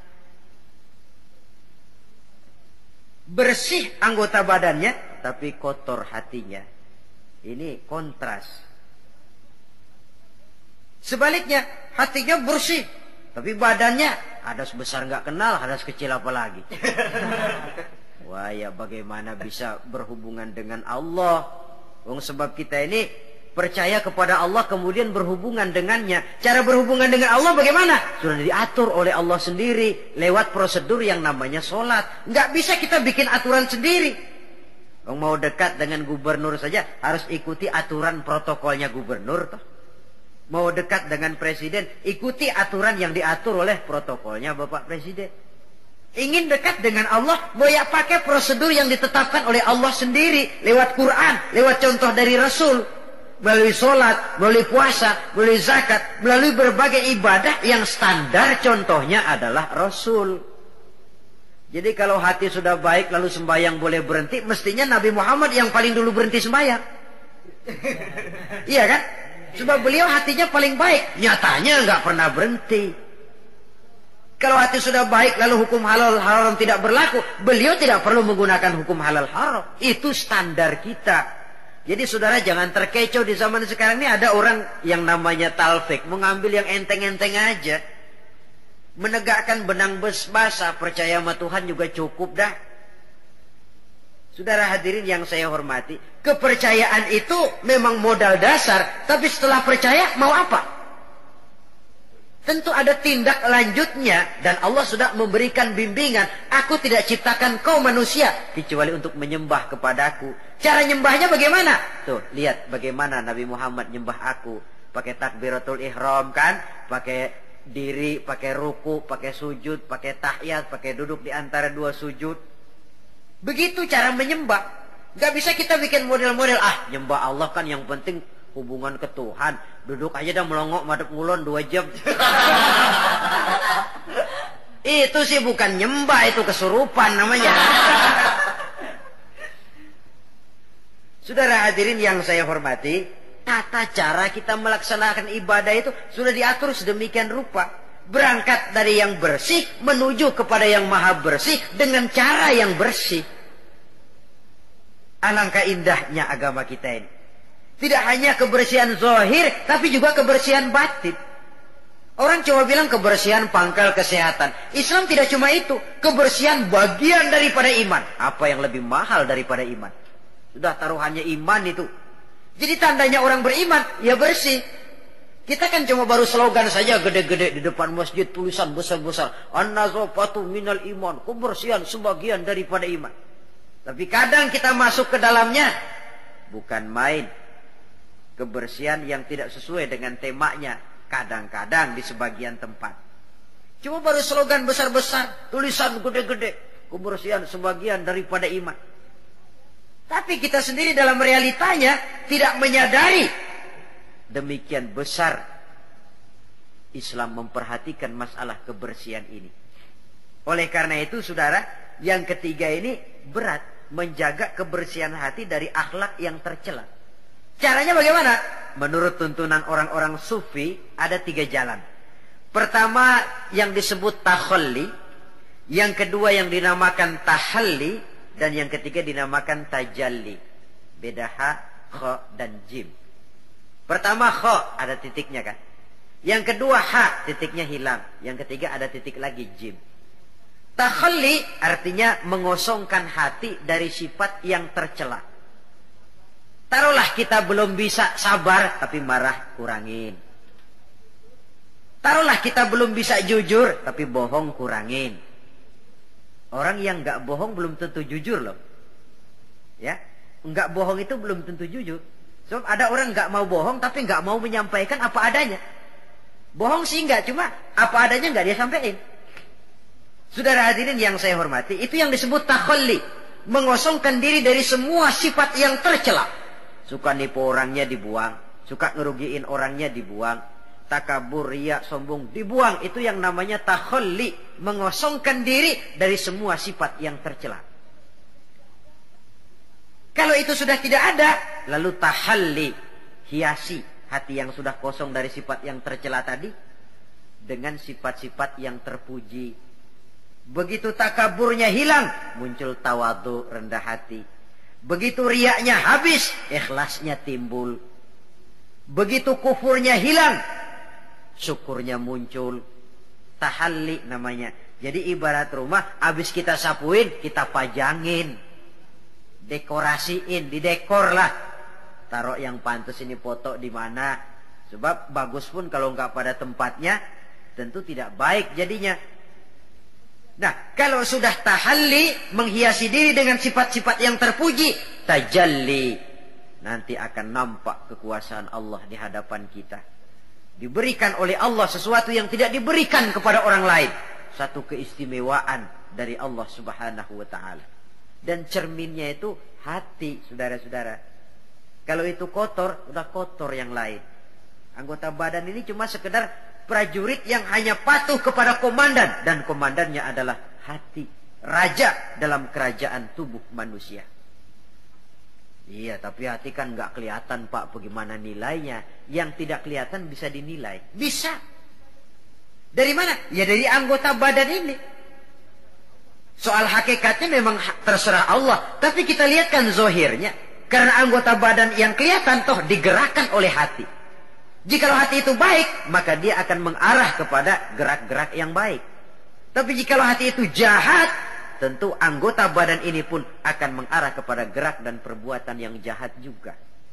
Bersih anggota badannya, tapi kotor hatinya. Ini kontras. Sebaliknya, hatinya bersih, tapi badannya hadas besar nggak kenal, hadas kecil apalagi. Wah, ya bagaimana bisa berhubungan dengan Allah? Sebab kita ini percaya kepada Allah kemudian berhubungan dengannya. Cara berhubungan dengan Allah bagaimana? Sudah diatur oleh Allah sendiri lewat prosedur yang namanya sholat. Nggak bisa kita bikin aturan sendiri. Mau dekat dengan gubernur saja harus ikuti aturan protokolnya gubernur toh. Mau dekat dengan presiden, ikuti aturan yang diatur oleh protokolnya Bapak Presiden. Ingin dekat dengan Allah, mau ya pakai prosedur yang ditetapkan oleh Allah sendiri. Lewat Quran, lewat contoh dari Rasul. Melalui sholat, melalui puasa, melalui zakat, melalui berbagai ibadah yang standar contohnya adalah Rasul. Jadi kalau hati sudah baik lalu sembahyang boleh berhenti, mestinya Nabi Muhammad yang paling dulu berhenti sembahyang. Iya kan? Sebab beliau hatinya paling baik. Nyatanya nggak pernah berhenti. Kalau hati sudah baik lalu hukum halal haram tidak berlaku, beliau tidak perlu menggunakan hukum halal haram. Itu standar kita. Jadi saudara jangan terkecoh di zaman sekarang ini ada orang yang namanya talfik, mengambil yang enteng-enteng aja. Menegakkan benang basah, percaya sama Tuhan juga cukup dah. Saudara hadirin yang saya hormati, kepercayaan itu memang modal dasar, tapi setelah percaya mau apa? Tentu ada tindak lanjutnya, dan Allah sudah memberikan bimbingan. Aku tidak ciptakan kau manusia kecuali untuk menyembah kepadaku. Cara nyembahnya bagaimana? Tuh, lihat bagaimana Nabi Muhammad nyembah aku. Pakai takbiratul ihram kan, pakai diri, pakai ruku, pakai sujud, pakai tahiyat, pakai duduk di antara dua sujud. Begitu cara menyembah. Gak bisa kita bikin model-model. Nyembah Allah kan yang penting hubungan ke Tuhan. Duduk aja dah melongok madep ngulon 2 jam. Itu sih bukan nyembah, itu kesurupan namanya. Saudara hadirin yang saya hormati, tata cara kita melaksanakan ibadah itu sudah diatur sedemikian rupa. Berangkat dari yang bersih menuju kepada yang maha bersih dengan cara yang bersih. Alangkah indahnya agama kita ini. Tidak hanya kebersihan zahir, tapi juga kebersihan batin. Orang cuma bilang kebersihan pangkal kesehatan. Islam tidak cuma itu. Kebersihan bagian daripada iman. Apa yang lebih mahal daripada iman? Sudah taruhannya iman itu. Jadi tandanya orang beriman, ya bersih. Kita kan cuma baru slogan saja gede-gede di depan masjid, tulisan besar-besar. An-nazafatu minal iman. Kebersihan sebagian daripada iman. Tapi kadang kita masuk ke dalamnya, bukan main. Kebersihan yang tidak sesuai dengan temanya. Kadang-kadang di sebagian tempat. Cuma baru slogan besar-besar, tulisan gede-gede. Kebersihan sebagian daripada iman. Tapi kita sendiri dalam realitanya tidak menyadari demikian besar Islam memperhatikan masalah kebersihan ini. Oleh karena itu saudara, yang ketiga ini berat, menjaga kebersihan hati dari akhlak yang tercela. Caranya bagaimana? Menurut tuntunan orang-orang sufi ada 3 jalan. Pertama yang disebut takhalli, yang kedua yang dinamakan tahalli, dan yang ketiga dinamakan tajalli. Beda ha, kha, dan jim. Pertama kha, ada titiknya kan. Yang kedua ha, titiknya hilang. Yang ketiga ada titik lagi, jim. Takhalli artinya mengosongkan hati dari sifat yang tercela. Taruhlah kita belum bisa sabar, tapi marah kurangin. Taruhlah kita belum bisa jujur, tapi bohong kurangin. Orang yang nggak bohong belum tentu jujur loh. Ya, nggak bohong itu belum tentu jujur. Sebab ada orang nggak mau bohong, tapi nggak mau menyampaikan apa adanya. Bohong sih nggak, cuma apa adanya nggak dia sampaikan. Saudara hadirin yang saya hormati, itu yang disebut takhalli, mengosongkan diri dari semua sifat yang tercela. Suka nipu orangnya dibuang, suka ngerugiin orangnya dibuang, takabur, riya, sombong dibuang. Itu yang namanya takhalli, mengosongkan diri dari semua sifat yang tercela. Kalau itu sudah tidak ada, lalu tahalli, hiasi hati yang sudah kosong dari sifat yang tercela tadi dengan sifat-sifat yang terpuji. Begitu takaburnya hilang, muncul tawadu, rendah hati. Begitu riyaknya habis, ikhlasnya timbul. Begitu kufurnya hilang, syukurnya muncul. Tahalli namanya. Jadi ibarat rumah, habis kita sapuin, kita pajangin. Dekorasiin, didekor lah. Taruh yang pantas ini foto di mana. Sebab bagus pun kalau nggak pada tempatnya, tentu tidak baik jadinya. Nah, kalau sudah tahalli, menghiasi diri dengan sifat-sifat yang terpuji, tajalli, nanti akan nampak kekuasaan Allah di hadapan kita. Diberikan oleh Allah sesuatu yang tidak diberikan kepada orang lain. Satu keistimewaan dari Allah Subhanahu wa ta'ala. Dan cerminnya itu hati, saudara-saudara. Kalau itu kotor, udah kotor yang lain. Anggota badan ini cuma sekedar prajurit yang hanya patuh kepada komandan. Dan komandannya adalah hati. Raja dalam kerajaan tubuh manusia. Iya, tapi hati kan nggak kelihatan, Pak. Bagaimana nilainya? Yang tidak kelihatan bisa dinilai. Bisa. Dari mana? Ya dari anggota badan ini. Soal hakikatnya memang terserah Allah. Tapi kita lihat kan zohirnya. Karena anggota badan yang kelihatan toh digerakkan oleh hati. Jikalau hati itu baik, maka dia akan mengarah kepada gerak-gerak yang baik. Tapi jikalau hati itu jahat, tentu anggota badan ini pun akan mengarah kepada gerak dan perbuatan yang jahat juga.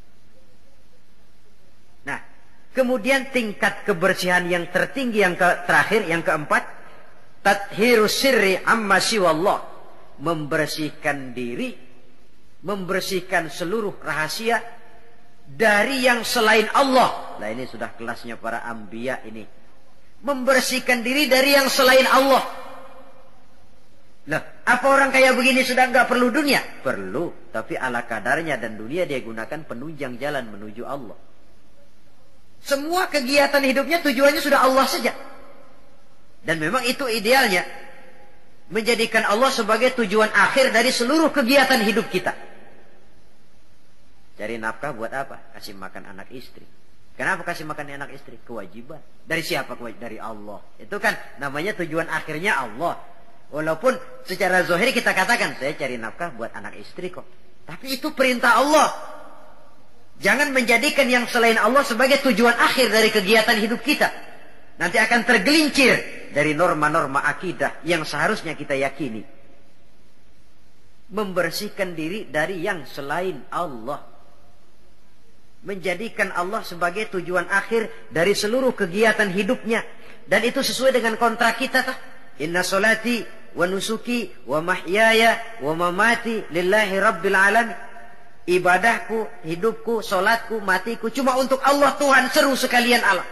Nah, kemudian tingkat kebersihan yang tertinggi yang terakhir, yang keempat, tathhirus sirri amma siwallah, membersihkan diri, membersihkan seluruh rahasia dari yang selain Allah. Nah, ini sudah kelasnya para anbiya ini. Membersihkan diri dari yang selain Allah. Nah, apa orang kayak begini sudah nggak perlu dunia? Perlu, tapi ala kadarnya, dan dunia dia gunakan penunjang jalan menuju Allah. Semua kegiatan hidupnya tujuannya sudah Allah saja. Dan memang itu idealnya. Menjadikan Allah sebagai tujuan akhir dari seluruh kegiatan hidup kita. Cari nafkah buat apa? Kasih makan anak istri. Kenapa kasih makan anak istri? Kewajiban. Dari siapa kewajiban? Dari Allah. Itu kan namanya tujuan akhirnya Allah. Walaupun secara zahir kita katakan, saya cari nafkah buat anak istri kok. Tapi itu perintah Allah. Jangan menjadikan yang selain Allah sebagai tujuan akhir dari kegiatan hidup kita. Nanti akan tergelincir dari norma-norma akidah yang seharusnya kita yakini. Membersihkan diri dari yang selain Allah. Menjadikan Allah sebagai tujuan akhir dari seluruh kegiatan hidupnya. Dan itu sesuai dengan kontrak kita. Inna solati wa nusuki wa mahyaya wa mamati lillahi rabbil alamin. Ibadahku, hidupku, solatku, matiku cuma untuk Allah Tuhan, seru sekalian Allah.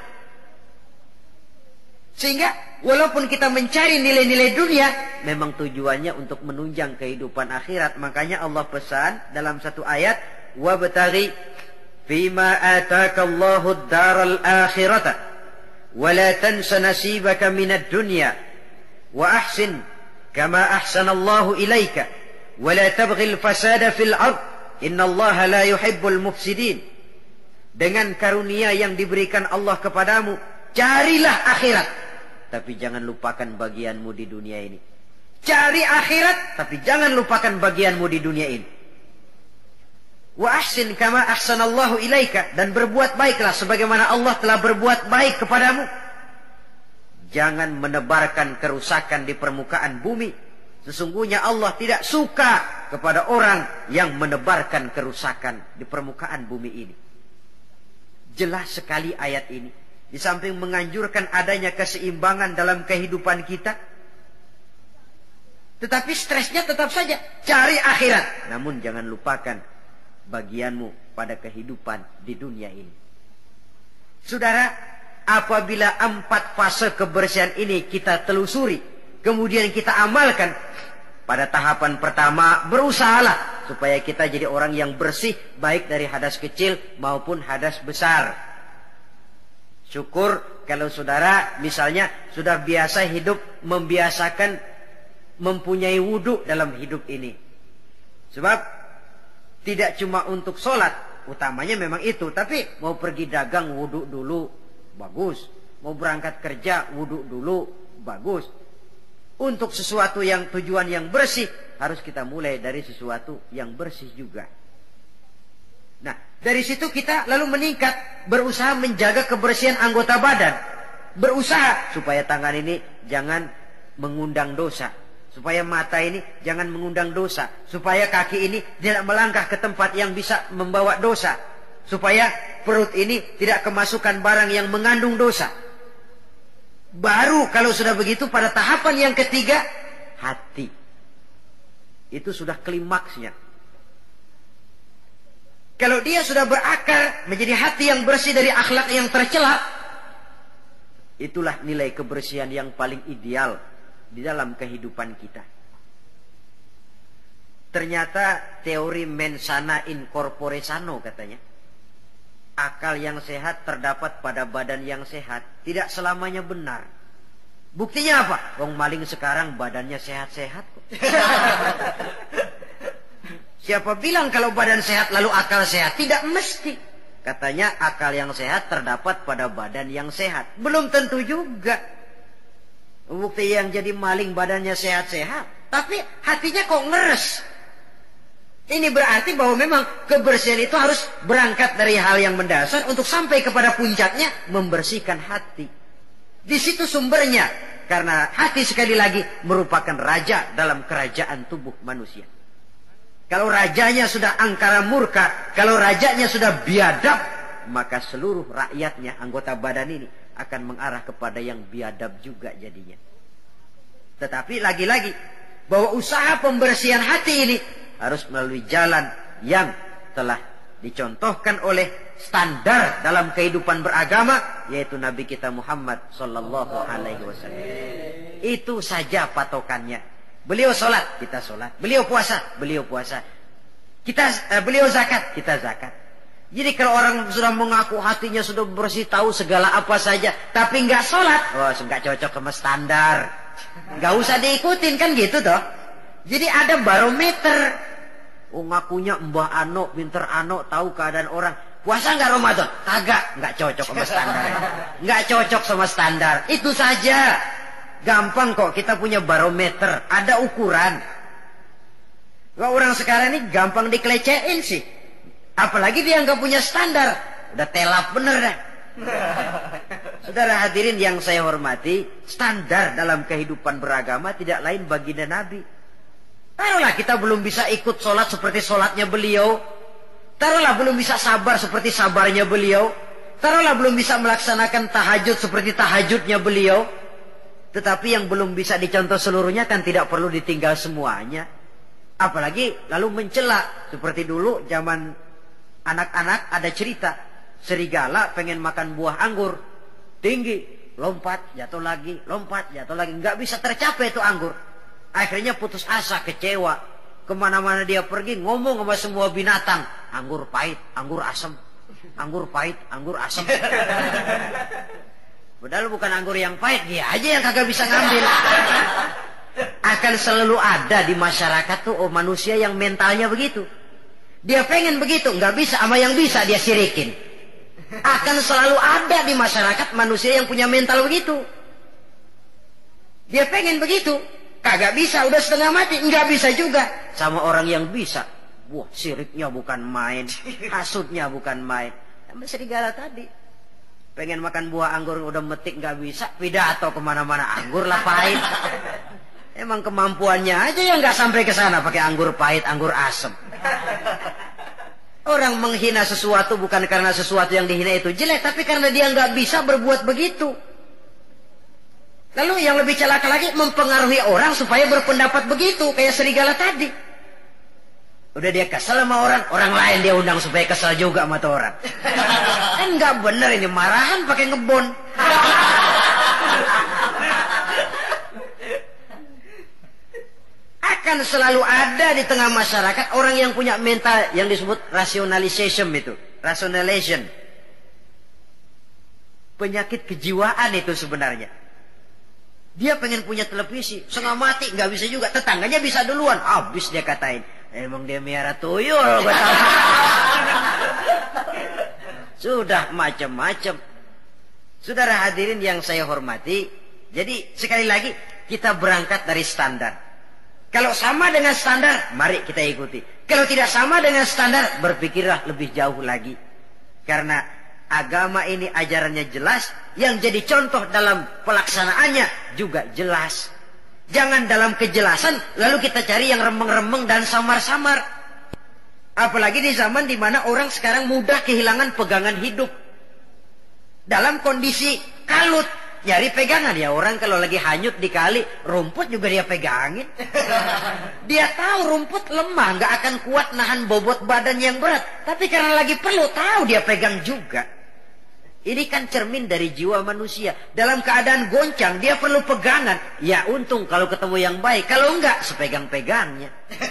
Sehingga walaupun kita mencari nilai-nilai dunia, memang tujuannya untuk menunjang kehidupan akhirat. Makanya Allah pesan dalam satu ayat, wabtaghi fima ataka Allahu ad-daral akhirata wa la tansa nasibaka minad dunya wa ahsin kama ahsana Allahu ilaika wa la tabghil fasada fil ard innallaha la yuhibbul mufsidin. dengan karunia yang diberikan Allah kepadamu, carilah akhirat, tapi jangan lupakan bagianmu di dunia ini. Cari akhirat, tapi jangan lupakan bagianmu di dunia ini. Wa ahsin kama ahsanallahu ilaika, dan berbuat baiklah sebagaimana Allah telah berbuat baik kepadamu. Jangan menebarkan kerusakan di permukaan bumi. Sesungguhnya Allah tidak suka kepada orang yang menebarkan kerusakan di permukaan bumi ini. Jelas sekali ayat ini. Di samping menganjurkan adanya keseimbangan dalam kehidupan kita, tetapi stresnya tetap saja cari akhirat. Namun jangan lupakan bagianmu pada kehidupan di dunia ini. Saudara, apabila 4 fase kebersihan ini kita telusuri, kemudian kita amalkan, pada tahapan pertama berusahalah supaya kita jadi orang yang bersih, baik dari hadas kecil maupun hadas besar. Syukur kalau saudara misalnya sudah biasa hidup, membiasakan mempunyai wudhu dalam hidup ini. Sebab tidak cuma untuk sholat, utamanya memang itu, tapi mau pergi dagang wudhu dulu, bagus. Mau berangkat kerja wudhu dulu, bagus. Untuk sesuatu yang tujuan yang bersih, harus kita mulai dari sesuatu yang bersih juga. Nah, dari situ kita lalu meningkat, berusaha menjaga kebersihan anggota badan. Berusaha supaya tangan ini jangan mengundang dosa, supaya mata ini jangan mengundang dosa, supaya kaki ini tidak melangkah ke tempat yang bisa membawa dosa, supaya perut ini tidak kemasukan barang yang mengandung dosa. Baru kalau sudah begitu, pada tahapan yang ketiga, hati. Itu sudah klimaksnya. Kalau dia sudah berakar menjadi hati yang bersih dari akhlak yang tercela, itulah nilai kebersihan yang paling ideal di dalam kehidupan kita. Ternyata teori mens sana in corpore sano katanya. Akal yang sehat terdapat pada badan yang sehat. Tidak selamanya benar. Buktinya apa? Wong maling sekarang badannya sehat-sehat kok. Siapa bilang kalau badan sehat lalu akal sehat? Tidak mesti. Katanya akal yang sehat terdapat pada badan yang sehat. Belum tentu juga. Bukti yang jadi maling badannya sehat-sehat, tapi hatinya kok ngeres. Ini berarti bahwa memang kebersihan itu harus berangkat dari hal yang mendasar untuk sampai kepada puncaknya membersihkan hati. Di situ sumbernya, karena hati sekali lagi merupakan raja dalam kerajaan tubuh manusia. Kalau rajanya sudah angkara murka, kalau rajanya sudah biadab, maka seluruh rakyatnya, anggota badan ini akan mengarah kepada yang biadab juga jadinya. Tetapi lagi-lagi bahwa usaha pembersihan hati ini harus melalui jalan yang telah dicontohkan oleh standar dalam kehidupan beragama, yaitu Nabi kita Muhammad sallallahu alaihi wasallam. Itu saja patokannya. Beliau sholat, kita sholat. Beliau puasa, beliau puasa. Beliau zakat, kita zakat. Jadi kalau orang sudah mengaku hatinya sudah bersih, tahu segala apa saja, tapi nggak sholat, oh nggak cocok sama standar, nggak usah diikutin kan gitu toh. Jadi ada barometer. Oh ngakunya Mbah Ano, pinter Ano, tahu keadaan orang. Puasa nggak Ramadan? Kagak, nggak cocok sama standar. Nggak cocok sama standar. Itu saja. Gampang kok kita punya barometer, ada ukuran. Wah, orang sekarang ini gampang dikelecehin sih. Apalagi dia nggak punya standar, udah telap bener dah. Saudara hadirin yang saya hormati, standar dalam kehidupan beragama tidak lain baginda Nabi. Taruhlah kita belum bisa ikut sholat seperti sholatnya beliau. Taruhlah belum bisa sabar seperti sabarnya beliau. Taruhlah belum bisa melaksanakan tahajud seperti tahajudnya beliau. Tetapi yang belum bisa dicontoh seluruhnya kan tidak perlu ditinggal semuanya. Apalagi lalu mencela. Seperti dulu zaman anak-anak ada cerita. Serigala pengen makan buah anggur. Tinggi. Lompat, jatuh lagi. Lompat, jatuh lagi. Nggak bisa tercapai itu anggur. Akhirnya putus asa, kecewa. Kemana-mana dia pergi ngomong sama semua binatang. Anggur pahit, anggur asam. Anggur pahit, anggur asam. Padahal bukan anggur yang pahit, dia aja yang kagak bisa ngambil. Akan selalu ada di masyarakat tuh manusia yang mentalnya begitu. Dia pengen begitu, nggak bisa, sama yang bisa dia sirikin. Akan selalu ada di masyarakat manusia yang punya mental begitu. Dia pengen begitu. Kagak bisa, udah setengah mati. Enggak bisa juga. Sama orang yang bisa. Wah, siriknya bukan main. Hasutnya bukan main. Sama serigala tadi. Pengen makan buah anggur udah metik nggak bisa. Pidato kemana-mana anggur lah pahit. Emang kemampuannya aja yang nggak sampai ke sana pakai anggur pahit, anggur asem. Orang menghina sesuatu bukan karena sesuatu yang dihina itu jelek, tapi karena dia nggak bisa berbuat begitu. Lalu yang lebih celaka lagi mempengaruhi orang supaya berpendapat begitu, kayak serigala tadi. Udah dia kesel sama orang, orang lain dia undang supaya kesel juga sama tuh orang. Kan nggak bener ini, marahan pakai ngebon. Akan selalu ada di tengah masyarakat orang yang punya mental yang disebut rationalization itu. Rationalization. Penyakit kejiwaan itu sebenarnya. Dia pengen punya televisi, setengah mati, nggak bisa juga. Tetangganya bisa duluan, habis dia katain. Emang dia miara tuyul, gue tahu. Sudah macam-macam. Saudara hadirin yang saya hormati, jadi sekali lagi kita berangkat dari standar. Kalau sama dengan standar, mari kita ikuti. Kalau tidak sama dengan standar, berpikirlah lebih jauh lagi. Karena agama ini ajarannya jelas, yang jadi contoh dalam pelaksanaannya juga jelas. Jangan dalam kejelasan, lalu kita cari yang remeng-remeng dan samar-samar. Apalagi di zaman dimana orang sekarang mudah kehilangan pegangan hidup. Dalam kondisi kalut. Nyari pegangan ya, orang kalau lagi hanyut di kali, rumput juga dia pegangin. Dia tahu rumput lemah, nggak akan kuat nahan bobot badan yang berat. Tapi karena lagi perlu, tahu dia pegang juga. Ini kan cermin dari jiwa manusia. Dalam keadaan goncang, dia perlu pegangan. Ya untung kalau ketemu yang baik, kalau enggak, sepegang-pegangnya.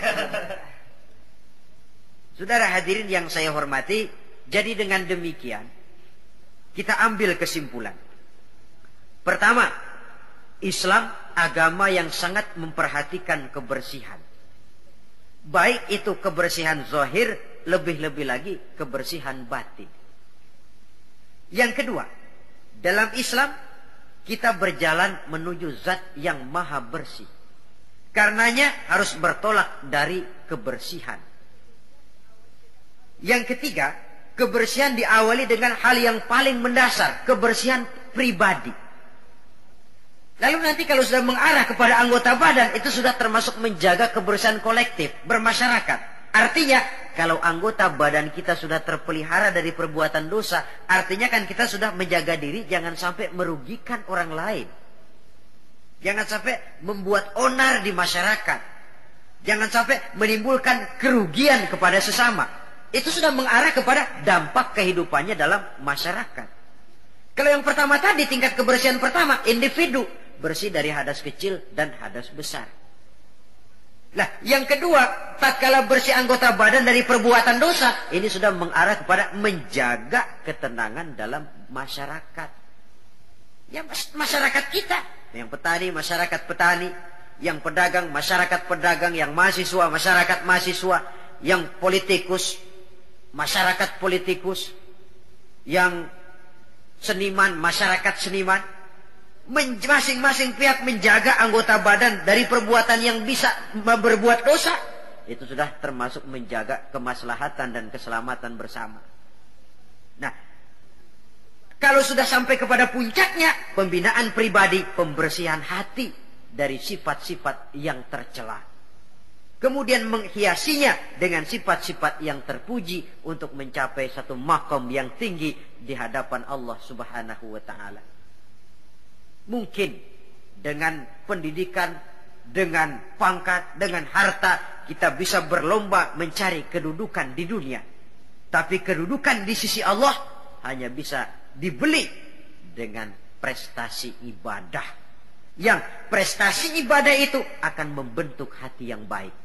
Saudara hadirin yang saya hormati, jadi dengan demikian, kita ambil kesimpulan. Pertama, Islam agama yang sangat memperhatikan kebersihan. Baik itu kebersihan zahir, lebih-lebih lagi kebersihan batin. Yang kedua, dalam Islam kita berjalan menuju zat yang maha bersih. Karenanya harus bertolak dari kebersihan. Yang ketiga, kebersihan diawali dengan hal yang paling mendasar, kebersihan pribadi. Lalu nanti kalau sudah mengarah kepada anggota badan, itu sudah termasuk menjaga kebersihan kolektif, bermasyarakat. Artinya, kalau anggota badan kita sudah terpelihara dari perbuatan dosa, artinya kan kita sudah menjaga diri, jangan sampai merugikan orang lain. Jangan sampai membuat onar di masyarakat. Jangan sampai menimbulkan kerugian kepada sesama. Itu sudah mengarah kepada dampak kehidupannya dalam masyarakat. Kalau yang pertama tadi, tingkat kebersihan pertama, individu. Bersih dari hadas kecil dan hadas besar. Nah, yang kedua, tatkala bersih anggota badan dari perbuatan dosa, ini sudah mengarah kepada menjaga ketenangan dalam masyarakat. Ya, masyarakat kita. Yang petani, masyarakat petani. Yang pedagang, masyarakat pedagang. Yang mahasiswa, masyarakat mahasiswa. Yang politikus, masyarakat politikus. Yang seniman, masyarakat seniman. Masing-masing pihak menjaga anggota badan dari perbuatan yang bisa berbuat dosa. Itu sudah termasuk menjaga kemaslahatan dan keselamatan bersama. Nah, kalau sudah sampai kepada puncaknya, pembinaan pribadi, pembersihan hati dari sifat-sifat yang tercela. Kemudian menghiasinya dengan sifat-sifat yang terpuji untuk mencapai satu maqam yang tinggi di hadapan Allah Subhanahu wa ta'ala. Mungkin dengan pendidikan, dengan pangkat, dengan harta, kita bisa berlomba mencari kedudukan di dunia. Tapi kedudukan di sisi Allah hanya bisa dibeli dengan prestasi ibadah. Yang prestasi ibadah itu akan membentuk hati yang baik.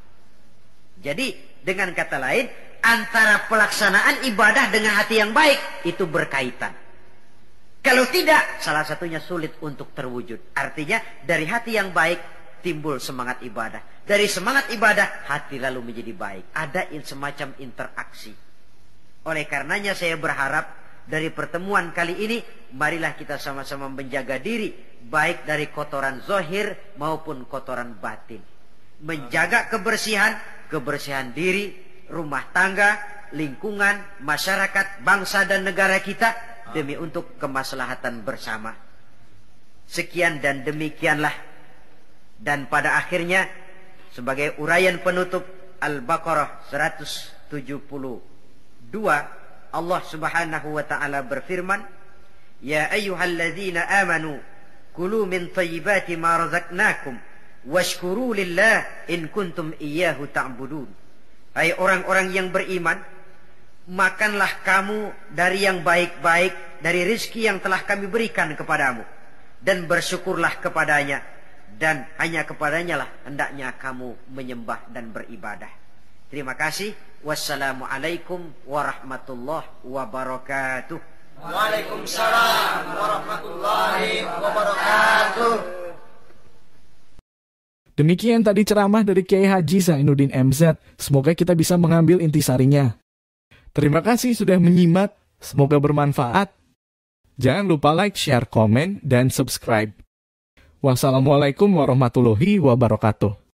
Jadi dengan kata lain, antara pelaksanaan ibadah dengan hati yang baik itu berkaitan. Kalau tidak, salah satunya sulit untuk terwujud. Artinya dari hati yang baik timbul semangat ibadah. Dari semangat ibadah, hati lalu menjadi baik. Ada semacam interaksi. Oleh karenanya saya berharap dari pertemuan kali ini, marilah kita sama-sama menjaga diri, baik dari kotoran zahir maupun kotoran batin. Menjaga kebersihan diri, rumah tangga, lingkungan, masyarakat, bangsa dan negara kita, demi untuk kemaslahatan bersama. Sekian dan demikianlah. Dan pada akhirnya, sebagai uraian penutup Al-Baqarah 172, Allah Subhanahu wa ta'ala berfirman, Ya ayyuhalladzina amanu kulu min thayyibati ma razaqnakum washkuru lillah in kuntum iyyahu ta'budun. Hai orang-orang yang beriman, makanlah kamu dari yang baik-baik, dari rezeki yang telah kami berikan kepadamu, dan bersyukurlah kepadanya, dan hanya kepadanya lah hendaknya kamu menyembah dan beribadah. Terima kasih. Wassalamualaikum warahmatullahi wabarakatuh. Waalaikumsalam warahmatullahi wabarakatuh. Demikian tadi ceramah dari Kiai Haji Zainuddin MZ. Semoga kita bisa mengambil intisarinya. Terima kasih sudah menyimak. Semoga bermanfaat. Jangan lupa like, share, komen, dan subscribe. Wassalamualaikum warahmatullahi wabarakatuh.